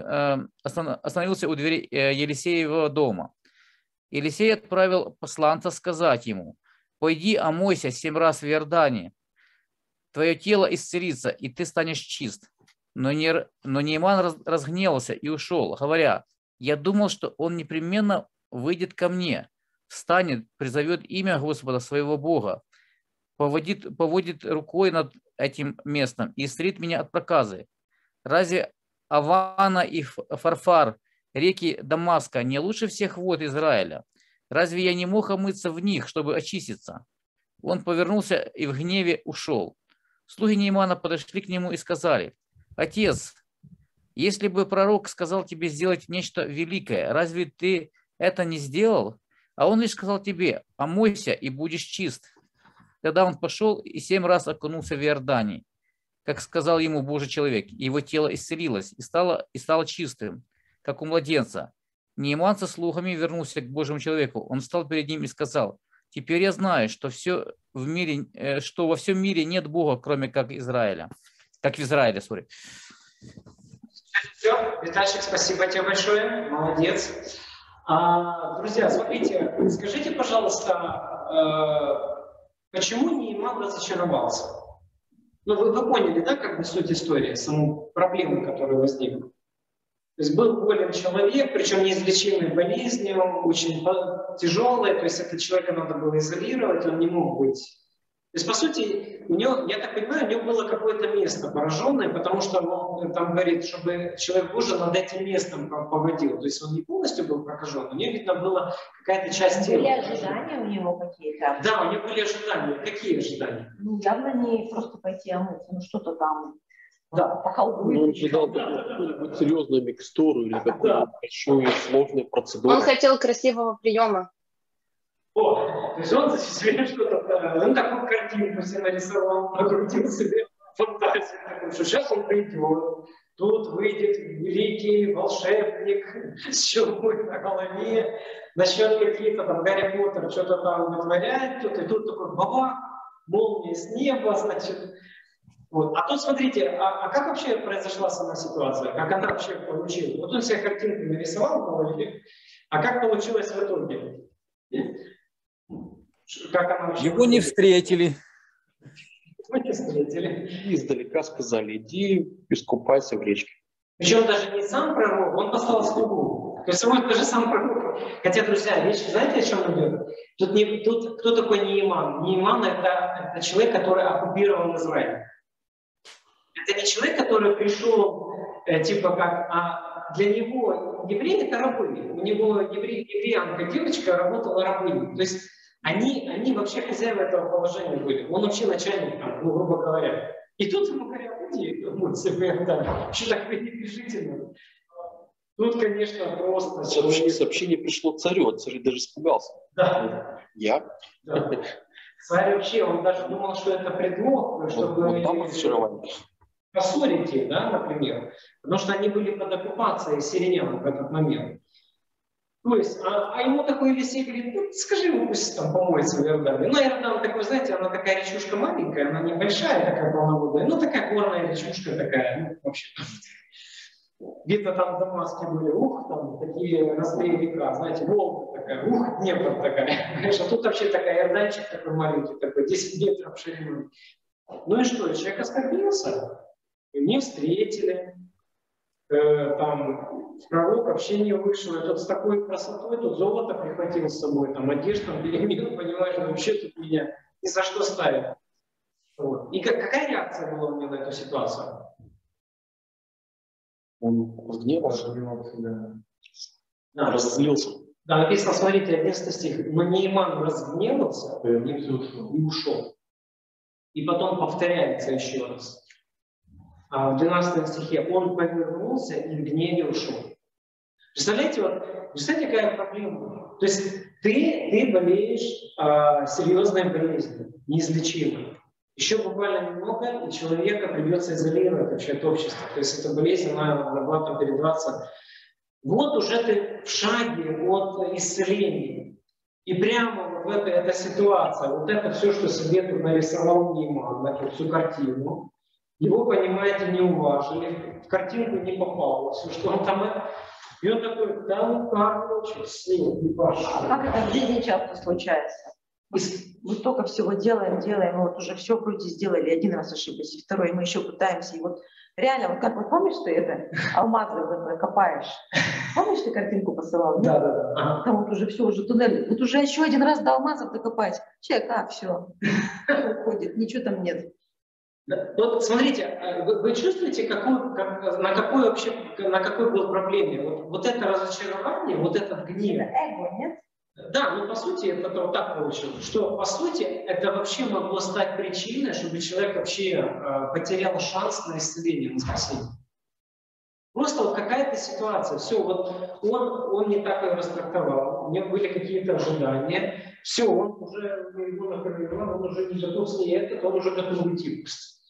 остановился у двери Елисеевого дома. Елисей отправил посланца сказать ему: «Пойди, омойся семь раз в Иордане, твое тело исцелится, и ты станешь чист». Но, не, но Нейман разгневался и ушел, говоря: «Я думал, что он непременно выйдет ко мне, встанет, призовет имя Господа своего Бога, поводит, поводит рукой над этим местом и исцелит меня от проказы. Разве Авана и Фарфар, реки Дамаска, не лучше всех вод Израиля? Разве я не мог омыться в них, чтобы очиститься?» Он повернулся и в гневе ушел. Слуги Неймана подошли к нему и сказали: «Отец, если бы пророк сказал тебе сделать нечто великое, разве ты это не сделал? А он лишь сказал тебе: омойся и будешь чист». Тогда он пошел и семь раз окунулся в Иордане, как сказал ему Божий человек, и его тело исцелилось и стало, и стало чистым, как у младенца. Нейман со слугами вернулся к Божьему человеку. Он встал перед ним и сказал: «Теперь я знаю, что, все в мире, что во всем мире нет Бога, кроме как Израиля». Как в Израиле, сори. Все, Витальчик, спасибо тебе большое, молодец. А, друзья, смотрите, скажите, пожалуйста, почему Нейман разочаровался? Ну, вы, вы поняли, да, как бы суть истории, саму проблему, которая возникла? То есть был болен человек, причем неизлечимой болезнью, очень тяжелой, то есть этого человека надо было изолировать, он не мог быть. То есть, по сути, у него, я так понимаю, у него было какое-то место пораженное, потому что он там говорит, чтобы человек Божий над этим местом поводил. То есть он не полностью был прокажен, у него, видно, была какая-то часть тела. Были ожидания у него какие-то? Да, у него были ожидания. Какие ожидания? Ну, явно не просто пойти омыться, ну что-то там. Да. Поколдует. Он ожидал какую-нибудь серьезную микстуру или какую-то большую сложную процедуру. Он хотел красивого приема. О, то есть он себе что-то, он такую картинку себе нарисовал, накрутил себе фантазию, такую, что сейчас он придет, тут выйдет великий волшебник с чумой на голове, начнет какие-то там Гарри Поттер что-то там вытворять, тут и тут такой баба, молния с неба, значит. Вот. А тут смотрите, а, а как вообще произошла сама ситуация, как она вообще получилась? Вот он себе картинку нарисовал в голове, а как получилось в итоге? Как она вообще... Его не встретили. Его не встретили. Издалека сказали: иди искупайся в речке. Причем даже не сам пророк, он послал слугу. То есть он даже сам пророк. Хотя, друзья, речь, знаете, о чем идет? Тут, не, тут кто такой Нейман? Нейман это, это человек, который оккупировал Израиль. Это не человек, который пришел, э, типа как, а для него евреи это рабы. У него евре, евреянка, девочка работала рабыней. То есть Они, они вообще хозяева этого положения были. Он вообще начальник, там, ну, грубо говоря. И тут ему говорят: иди, вот себе, да, что так вы не пишите. Тут, конечно, просто... Сообщение, сообщение пришло царю, а царь даже испугался. Да. Я? Да. Царь вообще, он даже думал, что это предлог, чтобы... Вот, вот там разочарование. Поссорить их, да, например. Потому что они были под оккупацией сириян в этот момент. То есть, а, а ему такой Елисей говорит, ну, скажи ему, пусть там помоется в Иордане. Ну, Иордан такой, знаете, она такая речушка маленькая, она небольшая, такая полноводная, ну, такая горная речушка такая, ну, вообще. Где-то там в Дамаске были, ух, там такие разные река, знаете, Волга такая, ух, Днепр такая. Конечно, тут вообще такая Иорданчик такой маленький, такой, десять метров шириной. Ну и что, человек оскорбился, не встретили. Там в пророк общение вышло, и тот с такой красотой, тут золото прихватил с собой, там одежду переменил, понимаешь, вообще тут меня ни за что ставят. Вот. И как, какая реакция была у меня на эту ситуацию? Он разгневался, да. разозлился. Да, написано, смотрите, одиннадцатый стих. Но Нейман разгневался и ушел. И потом повторяется еще раз. А в двенадцатом стихе он повернулся и в гневе ушел. Представляете, вот, представляете, какая проблема? То есть ты, ты болеешь а, серьезной болезнью, неизлечимой. Еще буквально немного, и человека придется изолировать вообще от общества. То есть эта болезнь, она могла там передаваться. Вот уже ты в шаге от исцеления. И прямо в этой, эта ситуация, вот это все, что себе тут нарисовал Нейман, эту всю картину, его, понимаете, не уважили, в картинку не попало, все, что он там... И он такой, да ну короче, все, не пошел. А как это в жизни часто случается? Мы, мы столько всего делаем, делаем, вот уже все вроде сделали, один раз ошиблись, и второй, мы еще пытаемся, и вот реально, вот как вот помнишь, что это алмазы копаешь? Помнишь, ты картинку посылал? Да, да, да. Ага. Там вот уже все, уже туннель, вот уже еще один раз до алмазов докопать. Человек, а, все, уходит, ничего там нет. Да. Вот смотрите, вы, вы чувствуете, какую, как, на какой вообще, на какой был проблеме? Вот, вот это разочарование, вот этот гнев. Это эго, нет? Да, ну по сути это вот так получилось, что по сути это вообще могло стать причиной, чтобы человек вообще э, потерял шанс на исцеление, на спасение. Просто вот какая-то ситуация, все, вот он, он не так ее растрактовал, у него были какие-то ожидания, все, он уже, его накрыло, он уже не готов с ней этот, он уже готов уйти.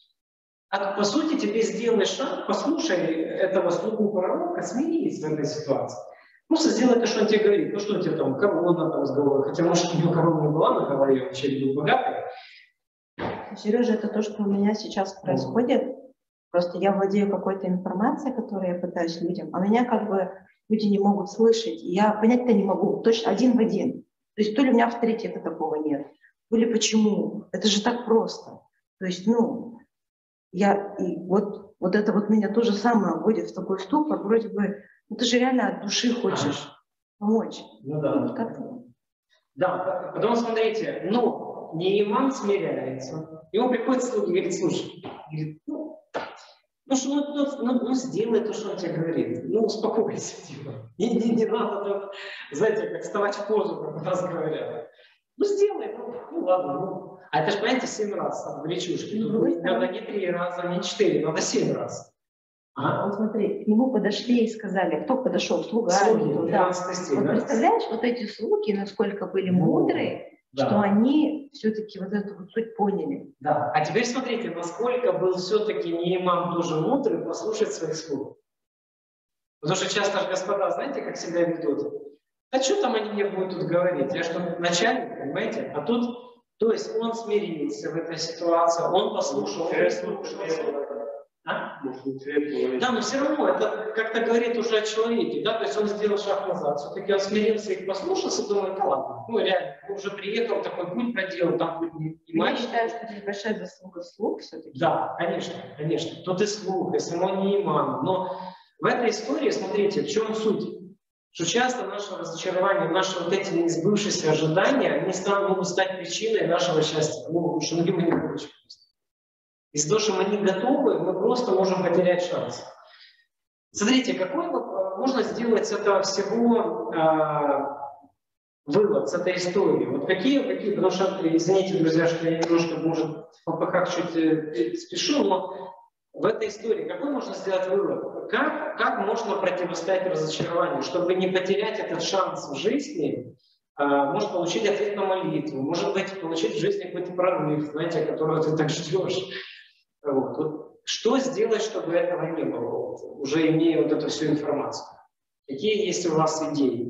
А по сути тебе сделай шаг, послушай этого слугу пророка, смирись в этой ситуации. Просто сделай то, что он тебе говорит. Ну что у тебя там, корона там с головой, хотя может у него корона не была на голове, он вообще был богатый. Сережа, это то, что у меня сейчас происходит. Просто я владею какой-то информацией, которую я пытаюсь людям, а меня как бы люди не могут слышать. И я понять-то не могу, точно один в один. То есть то ли у меня авторитета такого нет, то ли почему. Это же так просто. То есть, ну, я, и вот, вот это вот меня то же самое вводит в такой ступор, вроде бы, ну ты же реально от души хочешь помочь. Ну да. Вот как-то. Да, потом смотрите, ну, Нейман смиряется. Ему приходит слуга и говорит, слушай, говорит, ну, ну, что, ну, ну, ну, ну, сделай то, что он тебе говорит. Ну, успокойся, типа. Не, не, не надо, там, знаете, как вставать в позу, как у нас говорят. Ну, сделай, ну, ну ладно, ну. А это же, понимаете, семь раз там в речушке. Тут надо не три раза, не четыре, надо семь раз. А? Вот смотри, к нему подошли и сказали, кто подошел, слуга. Слуги, да. стих, Вот да? представляешь, вот эти слуги, насколько были мудрые, да. что они все-таки вот эту вот суть поняли. Да. А теперь смотрите, насколько был все-таки Нейман тоже мудрый послушать своих слуг. Потому что часто же господа, знаете, как себя ведут? А что там они мне будут тут говорить? Я что, начальник, понимаете? А тут, то есть он смирился в этой ситуации, он послушал, он прислушался. А? Да, но все равно это как-то говорит уже о человеке, да, то есть он сделал шаг назад, все-таки он смирился и послушался, думает, ну ладно, ну реально, он уже приехал, такой путь проделал, там путь не Я считаю, что здесь большая заслуга слуг все-таки. Да, конечно, конечно, тут и слуг, и само Нейман, но в этой истории, смотрите, в чем суть, что часто наше разочарование, наши вот эти несбывшиеся ожидания, они могут стать причиной нашего счастья, ну, что мы не получим. Из-за того, что мы не готовы, мы просто можем потерять шанс. Смотрите, какой можно сделать с этого всего э, вывод, с этой истории? Вот какие, какие, потому что, извините, друзья, что я немножко, может, в попыхах чуть э, спешу, но в этой истории какой можно сделать вывод? Как, как можно противостоять разочарованию, чтобы не потерять этот шанс в жизни? Э, может получить ответ на молитву, может быть, получить в жизни какой-то прорыв, знаете, которого ты так ждешь. Вот. Вот. Что сделать, чтобы этого не было, уже имея вот эту всю информацию? Какие есть у вас идеи?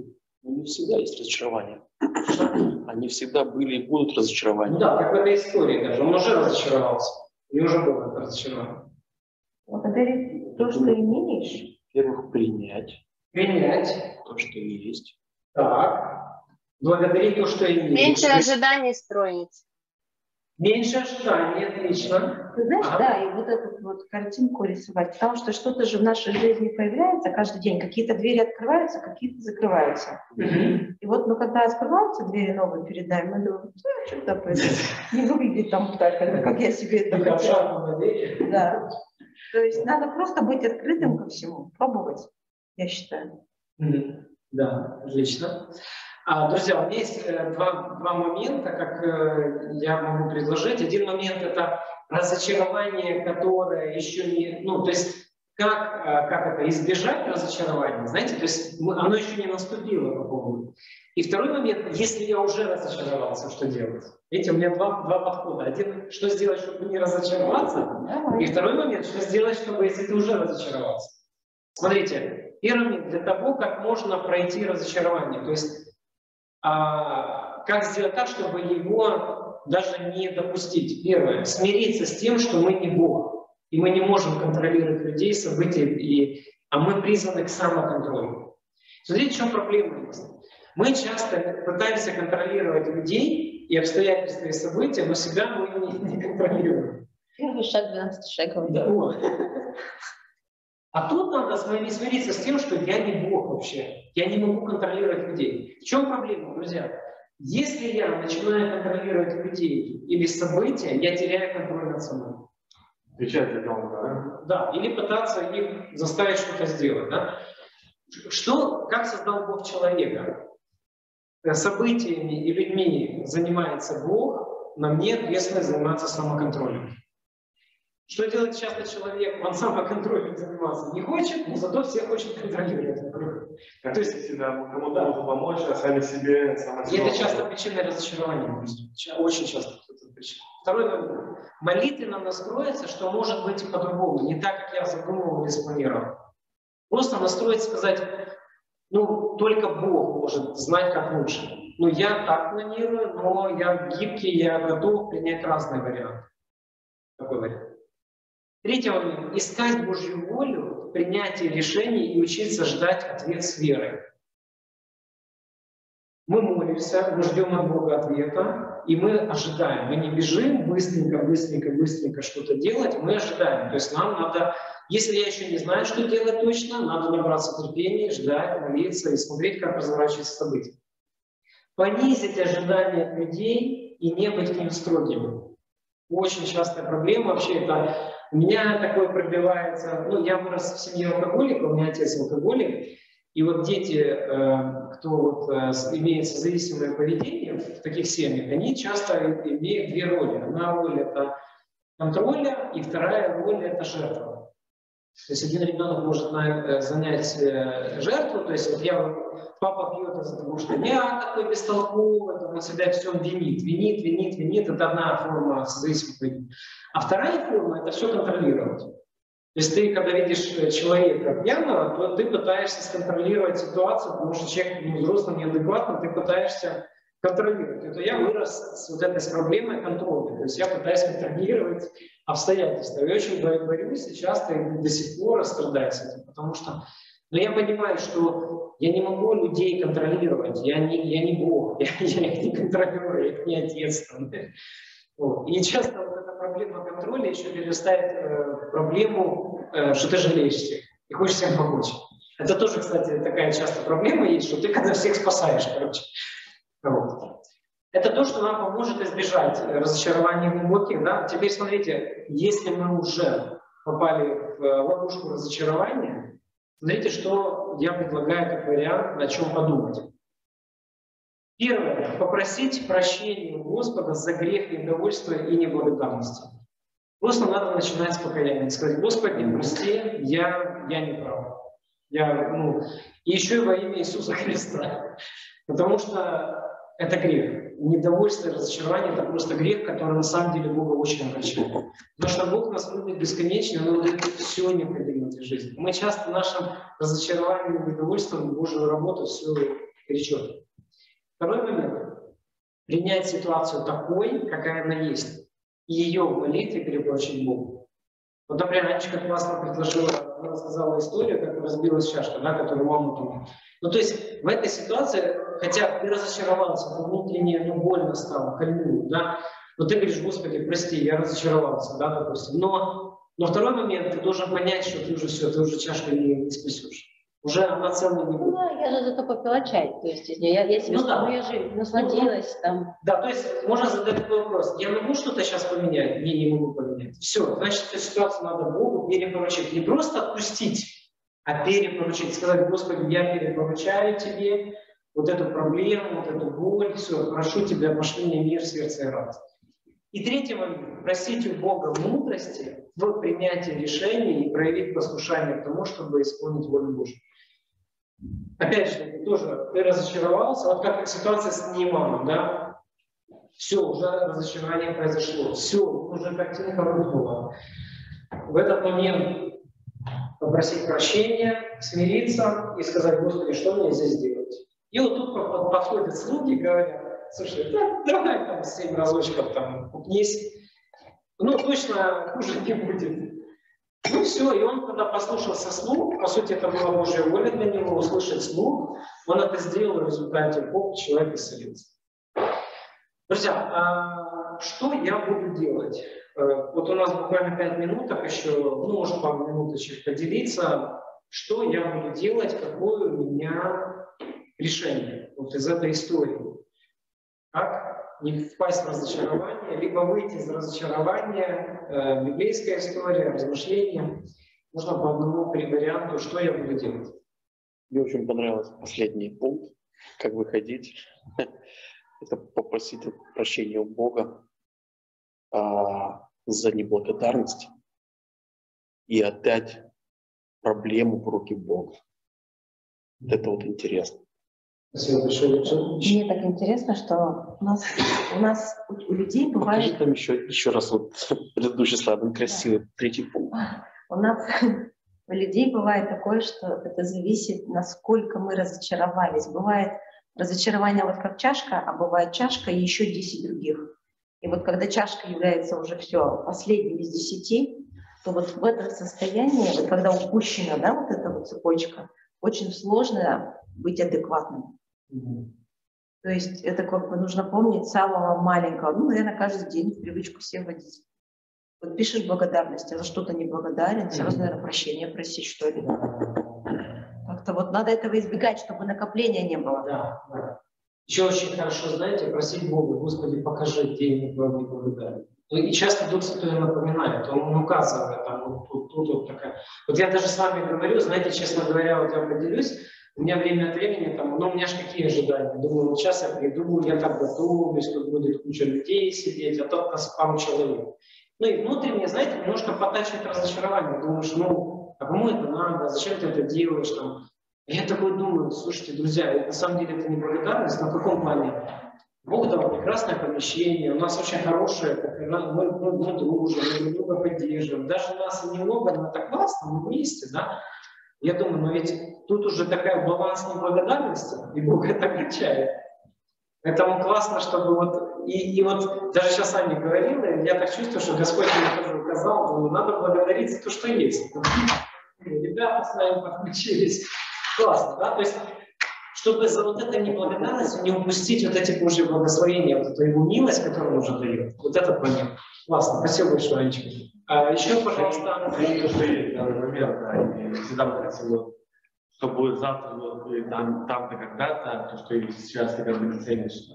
Ну, не всегда есть разочарование. Они всегда были и будут разочарования. Ну да, как в этой истории даже. Он уже разочаровался. И уже был это разочарование. Благодарить то, что имеешь. Во-первых, принять Принять. то, что есть. Так. Благодарить то, что имеешь. Меньше ожиданий строить. Меньше ожиданий, отлично. Ты знаешь, Ага. да, и вот эту вот картинку рисовать, потому что что-то же в нашей жизни появляется каждый день, какие-то двери открываются, какие-то закрываются. Мгм. И вот, ну, когда открываются двери новые перед нами, мы думаем, «А, что-то не выглядит там так, как я себе это Как хотела». шаг на двери. Да. То есть надо просто быть открытым ко всему, пробовать, я считаю. Мгм. Да, отлично. А, друзья, у меня есть э, два, два момента, как э, я могу предложить. Один момент – это разочарование, которое еще не… Ну, то есть, как, э, как это, избежать разочарования, знаете, то есть мы- оно еще не наступило по поводу. И второй момент, если я уже разочаровался, что делать? Видите, у меня два, два подхода. Один, что сделать, чтобы не разочароваться, и Давай. второй момент, что сделать, чтобы, если ты уже разочаровался. Смотрите, первый момент для того, как можно пройти разочарование, то есть а, как сделать так, чтобы его даже не допустить. Первое, смириться с тем, что мы не Бог, и мы не можем контролировать людей, события, и, а мы призваны к самоконтролю. Смотрите, в чем проблема есть. Мы часто пытаемся контролировать людей и обстоятельства и события, но себя мы не, не контролируем. Первый шаг, двенадцать шагов. Да, вот. А тут надо смириться с тем, что я не Бог вообще. Я не могу контролировать людей. В чем проблема, друзья? Если я начинаю контролировать людей или события, я теряю контроль над собой. Отвечать за кого-то, да? Да, или пытаться их заставить что-то сделать. Да? Что, как создал Бог человека? Событиями и людьми занимается Бог, на мне ответственность заниматься самоконтролем. Что делает часто человек? Он самоконтролем заниматься не хочет, но зато все хочет контролировать вокруг. Как То есть- всегда, мы кому-то можем помочь, а сами себе, сама И себе. это часто причина разочарования. Ча- Очень часто это причина. Второй момент. Молитвенно настроиться, что может быть и по-другому, не так, как я задумывал или спланировал. Просто настроиться, сказать, ну, только Бог может знать, как лучше. Ну, я так планирую, но я гибкий, я готов принять разные варианты. Такой вариант. Третий момент. Искать Божью волю в принятии решений и учиться ждать ответ с верой. Мы молимся, мы ждем от Бога ответа, и мы ожидаем. Мы не бежим быстренько, быстренько, быстренько что-то делать, мы ожидаем. То есть нам надо, если я еще не знаю, что делать точно, надо набраться терпения, ждать, молиться и смотреть, как разворачиваются события. Понизить ожидания от людей и не быть к ним строгими. Очень частая проблема вообще это... У меня такое пробивается... Ну, я вырос в семье алкоголика, у меня отец алкоголик, и вот дети, э, кто вот, э, имеет зависимое поведение в таких семьях, они часто имеют две роли. Одна роль – это контроля, и вторая роль – это жертва. То есть один ребенок может на, занять э, жертву, то есть вот я, папа пьет из-за того, что я такой бестолковый, он себя всем винит, винит, винит, винит. Это одна форма зависимого поведения. А вторая форма – это все контролировать. То есть ты, когда видишь человека пьяного, то ты пытаешься сконтролировать ситуацию, потому что человек ну, взрослый, неадекватный, ты пытаешься контролировать. Это я вырос с вот этой с проблемой контроля. То есть я пытаюсь контролировать обстоятельства. Я очень борюсь и часто и до сих пор страдаю с этим, потому что но я понимаю, что я не могу людей контролировать, я не, я не Бог, я, я их не контролирую, я их не отец. Там, да? Вот. И часто вот эта проблема контроля еще перерастает э, проблему, э, что ты жалеешь всех и хочешь всем помочь. Это тоже, кстати, такая часто проблема есть, что ты когда всех спасаешь, короче. Вот. Это то, что нам поможет избежать разочарований глубоких. Да? Теперь смотрите, если мы уже попали в ловушку разочарования, смотрите, что я предлагаю как вариант, о чем подумать. Первое. Попросить прощения у Господа за грех, недовольство и неблагодарность. Просто надо начинать с покаяния. Сказать, Господи, прости, я, я не прав. Я, ну, и еще и во имя Иисуса Христа. Потому что это грех. Недовольство и разочарование – это просто грех, который на самом деле Бога очень огорчает. Потому что Бог нас любит бесконечно, Он дает все необходимое для жизни. Мы часто нашим разочарованием и недовольством Божью работу все Горячо. Второй момент. Принять ситуацию такой, какая она есть. И ее в молитве перепоручить Богу. Вот, например, Анечка классно предложила, она рассказала историю, как разбилась чашка, да, которую мама там. Ну, то есть в этой ситуации, хотя ты разочаровался, ты внутренне, ну, больно стало, кольнуло, да, но ты говоришь: Господи, прости, я разочаровался, да, допустим. Но, но второй момент, ты должен понять, что ты уже все, ты уже чашку не, не спасешь. Уже она целая не будет. Ну, да, я же зато попила чай. То есть я, я себе, Ну, ну, да. я же насладилась там. Да, то есть можно задать такой вопрос: я могу что-то сейчас поменять? Не, не могу поменять. Все, значит, эту ситуацию надо Богу перепоручить. Не просто отпустить, а перепоручить. Сказать: Господи, я перепоручаю Тебе вот эту проблему, вот эту боль, все, прошу Тебя, пошли мне мир, сердце и радость. И третий момент. Просить у Бога мудрости в принятии решений и проявить послушание к тому, чтобы исполнить волю Божью. Опять же, тоже ты разочаровался, вот как ситуация с Нейманом, да? Все, уже разочарование произошло, все, уже картинка рухнула. В этот момент попросить прощения, смириться и сказать: Господи, что мне здесь делать? И вот тут подходят слуги и говорят: слушай, да, давай там семь разочков там купнись, ну точно хуже не будет. Ну все, и он, когда послушался слуг, по сути, это была Божья воля для него, услышать слуг, он это сделал, в результате Бог, человек исцелился. Друзья, а что я буду делать? Вот у нас буквально пять минуток еще, ну, может, пару минуточек поделиться, что я буду делать, какое у меня решение вот из этой истории. Как не впасть в разочарование, либо выйти из разочарования, э, библейская история, размышления. Можно по одному варианту, что я буду делать. Мне очень понравился последний пункт, как выходить. Это попросить прощения у Бога а, за неблагодарность и отдать проблему в руки Бога. Вот это вот интересно. Спасибо большое. Мне так интересно, что у нас, у, нас, у людей бывает... Покажи там еще, еще раз вот предыдущий слайд, он красивый, да. Третий пункт. У нас у людей бывает такое, что это зависит, насколько мы разочаровались. Бывает разочарование вот как чашка, а бывает чашка и еще десять других. И вот когда чашка является уже все последней из десяти, то вот в этом состоянии, вот когда упущена, да, вот эта вот цепочка, очень сложно быть адекватным. Mm-hmm. То есть это как бы нужно помнить самого маленького, ну, наверное, каждый день в привычку себе вводить. Вот пишешь благодарность, а за что-то не благодарен, сразу, наверное, прощения просить, что ли. Как-то вот надо этого избегать, чтобы накопления не было. Да, да. Еще очень хорошо, знаете, просить Бога: Господи, покажи, где я не благодарен. И часто Дух Святой напоминает, он указывает, там, вот тут, тут, вот такая. Вот я даже с вами говорю, знаете, честно говоря, вот я поделюсь, у меня время от времени, там, ну, у меня же какие ожидания? Думаю, вот сейчас я приду, я так готовлюсь, тут будет куча людей сидеть, а тут нас пару человек. Ну и внутренне, знаете, немножко подтачивает разочарование. Думаешь: ну, а кому это надо, зачем ты это делаешь? Там. Я такой думаю: слушайте, друзья, на самом деле это не благодарность, на каком плане? Бог дал прекрасное помещение, у нас очень хорошее, мы, мы, мы дружим, мы друг друга поддерживаем. Даже нас и немного, но это классно, мы вместе, да? Я думаю, но ведь тут уже такая баланс неблагодарности, и Бог это качает. Поэтому классно, чтобы вот, и, и вот даже сейчас Аня говорила, я так чувствую, что Господь мне тоже указал, думаю, надо благодарить за то, что есть. Ребята с нами подключились. Классно, да? То есть, чтобы за вот это неблагодарность не упустить вот эти Божьи благословения, вот эту его милость, которую он уже дает. Вот этот момент. Классно. Спасибо большое, Анечка. А еще, пожалуйста... Извините, что есть данный момент, да, и всегда бы хотел, что будет завтра, вот, и там, там-то когда-то, то, что сейчас ты как бы не ценишь.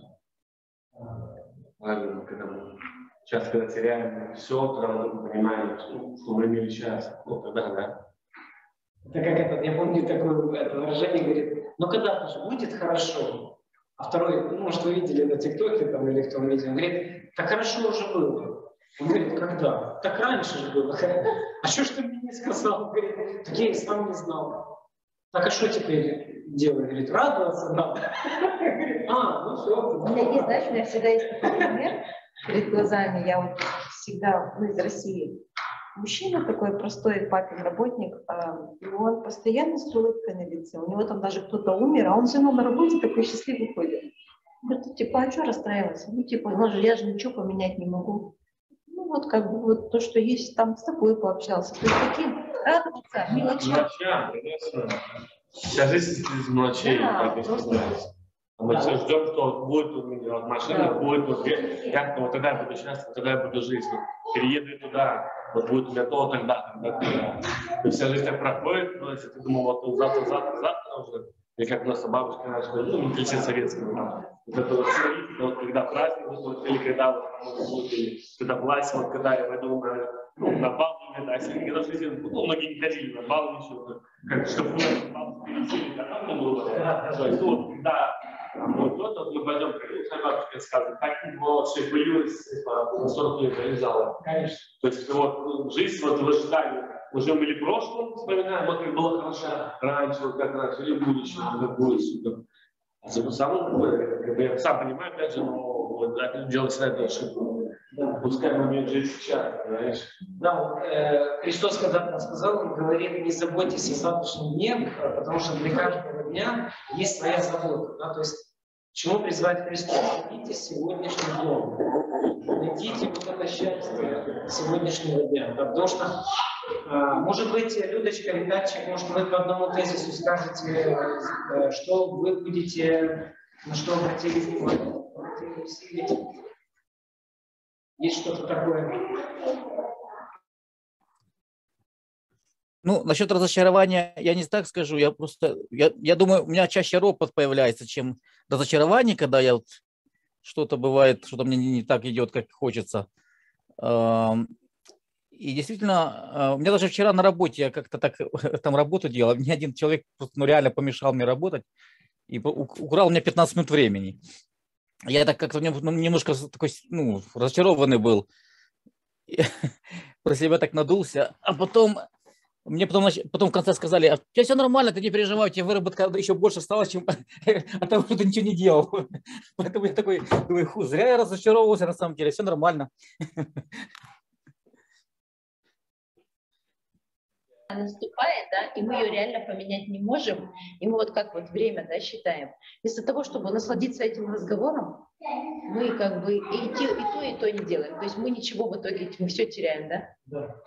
Правильно, когда мы сейчас, когда теряем все, тогда мы понимаем, что, что мы имели сейчас. Вот тогда, да. Это как это, я помню такое это выражение, говорит: ну когда-то же будет хорошо. А второй, ну, может, вы видели на ТикТоке там, или в том видео, он говорит: так хорошо уже было. Он говорит: когда? Так раньше же было. А что ж ты мне не сказал? Он говорит: так я и сам не знал. Так а что теперь делать? Говорит: радоваться надо. А, ну все. У меня есть, знаешь, у меня всегда есть такой пример перед глазами. Я вот всегда, ну, из России. Мужчина такой простой папин работник, и он постоянно с улыбкой на лице. У него там даже кто-то умер, а он все равно на работе такой счастливый ходит. Говорит, типа, а что расстраиваться? Ну, типа, ну, я же ничего поменять не могу. Ну, вот как бы вот то, что есть, там с тобой пообщался. То есть таким радоваться, мелочам. Вся жизнь из мелочей. Да, просто... Мы все ждем, что будет у меня отношения, будет вот я вот тогда я буду счастлив, тогда я буду жить. Вот, перееду туда, вот будет у меня то, тогда, тогда, тогда. И вся жизнь так проходит, но если ты думал, вот ну, завтра, завтра, завтра уже, и как у нас бабушка начала, ну, не клише советского, да. Вот это вот, вот когда праздник будет, или когда вот, будет, или когда власть, вот когда я пойду на, ну, на бал, да, если не готов жизнь, ну, многие не ходили на бал, ничего, как, чтобы на бал пересели, да, ну, грубо говоря. То есть, вот, когда вот то-то, мы пойдем, как бабушка сказала, как было все появилось на сорок лет реализовала. Конечно. То есть вот жизнь вот в ожидании. Уже мы или прошлое вспоминаем, вот как было хорошо раньше, вот как раньше, или будущее, как будущее. Это самое, как бы я сам понимаю, опять же, но вот это делать всегда эту ошибку. Пускай мы умеем жить сейчас, понимаешь? Да, э, Христос когда-то сказал, он говорит, не заботьтесь о завтрашнем дне, потому что для каждого дня есть своя забота. Да? То есть, к чему призывает Христос? Найдите сегодняшний дом. Найдите вот это счастье сегодняшнего дня. Да? Потому что, э, может быть, Людочка, Витальчик, может, вы по одному тезису скажете, э, что вы будете, на что обратили внимание, обратили усилия. Есть что-то такое? Ну, насчет разочарования я не так скажу. Я просто, я, я думаю, у меня чаще ропот появляется, чем разочарование, когда я вот что-то бывает, что-то мне не, не так идет, как хочется. И действительно, у меня даже вчера на работе я как-то так там работу делал. Мне один человек просто ну, реально помешал мне работать и украл у меня пятнадцать минут времени. Я так как-то немножко такой, ну, разочарованный был. Про себя так надулся. А потом, мне потом, потом в конце сказали, а у тебя все нормально, ты не переживай, у тебя выработка еще больше стала, чем от того, что ты ничего не делал. Поэтому я такой, думаю, ху, зря я разочаровывался, на самом деле, все нормально. Наступает, да, и мы ее реально поменять не можем, и мы вот как вот время, да, считаем. Вместо того, чтобы насладиться этим разговором, мы как бы и, и, и то, и то не делаем. То есть мы ничего в итоге, мы все теряем, да? Да.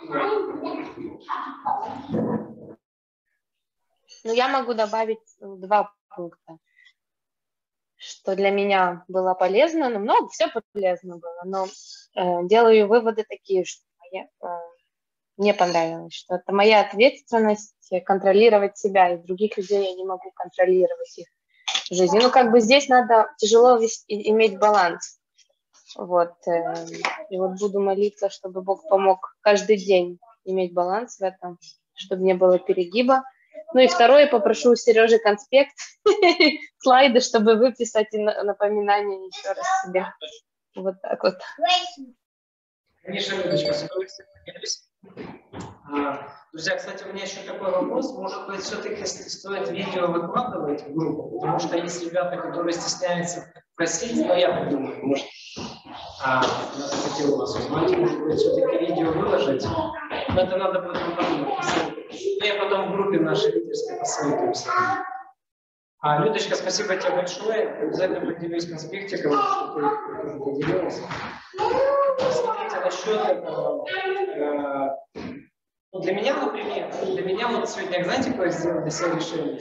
Ну, я могу добавить два пункта, что для меня было полезно, ну, много, все полезно было, но э, делаю выводы такие, что я... Э, мне понравилось, что это моя ответственность контролировать себя, и других людей я не могу контролировать их жизнь. Ну, как бы здесь надо тяжело иметь баланс. Вот. И вот буду молиться, чтобы Бог помог каждый день иметь баланс в этом, чтобы не было перегиба. Ну и второе, попрошу у Сережи конспект, слайды, чтобы выписать напоминания еще раз себе. Вот так вот. Конечно, Людочка, с удовольствием поделюсь. Друзья, кстати, у меня еще такой вопрос. Может быть, все-таки стоит видео выкладывать в группу? Потому что есть ребята, которые стесняются просить, но я так думаю, может, а, я хотел у вас узнать, может быть, все-таки видео выложить. Но это надо потом написать. Но я потом в группе нашей лидерской посоветуемся. А, Людочка, спасибо тебе большое. Обязательно поделюсь конспектиком, что ты поделилась. Смотрите, насчет этого. Э, ну, для меня, например, для меня вот сегодня, знаете, какое сделал для себя решение?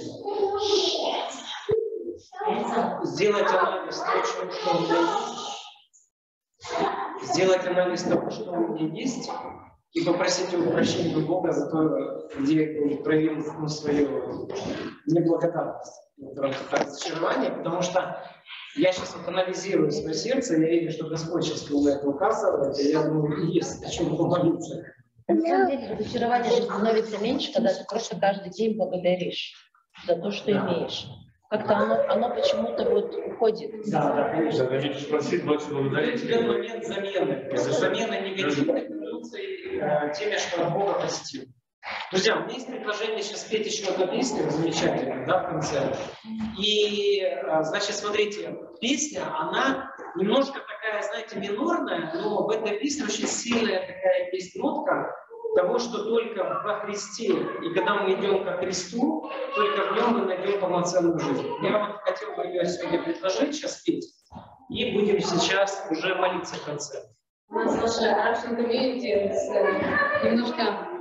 Сделать анализ того, что у меня есть, сделать анализ того, что у меня есть, и попросить его прощения у Бога за то, где он проявил ну, свою неблагодарность, разочарование, потому что я сейчас вот анализирую свое сердце, я вижу, что Господь сейчас на это указывает, и я думаю, есть о чем помолиться. На самом деле разочарование же становится меньше, когда ты просто каждый день благодаришь за то, что имеешь. Как-то оно, оно почему-то вот уходит. Да, да, конечно. Я хочу спросить, больше благодарить. Это момент замены. Замена негативных эмоций э, теми, что от Бога посетил. Друзья, у меня есть предложение сейчас спеть еще одну песню, замечательную, да, в конце. И, значит, смотрите, песня, она немножко такая, знаете, минорная, но в этой песне очень сильная такая есть нотка, того, что только во Христе, и когда мы идем ко Христу, только в нем мы найдем полноценную жизнь. Я вот хотел бы ее сегодня предложить, сейчас петь, и будем сейчас уже молиться в конце. У нас наша Russian community с немножко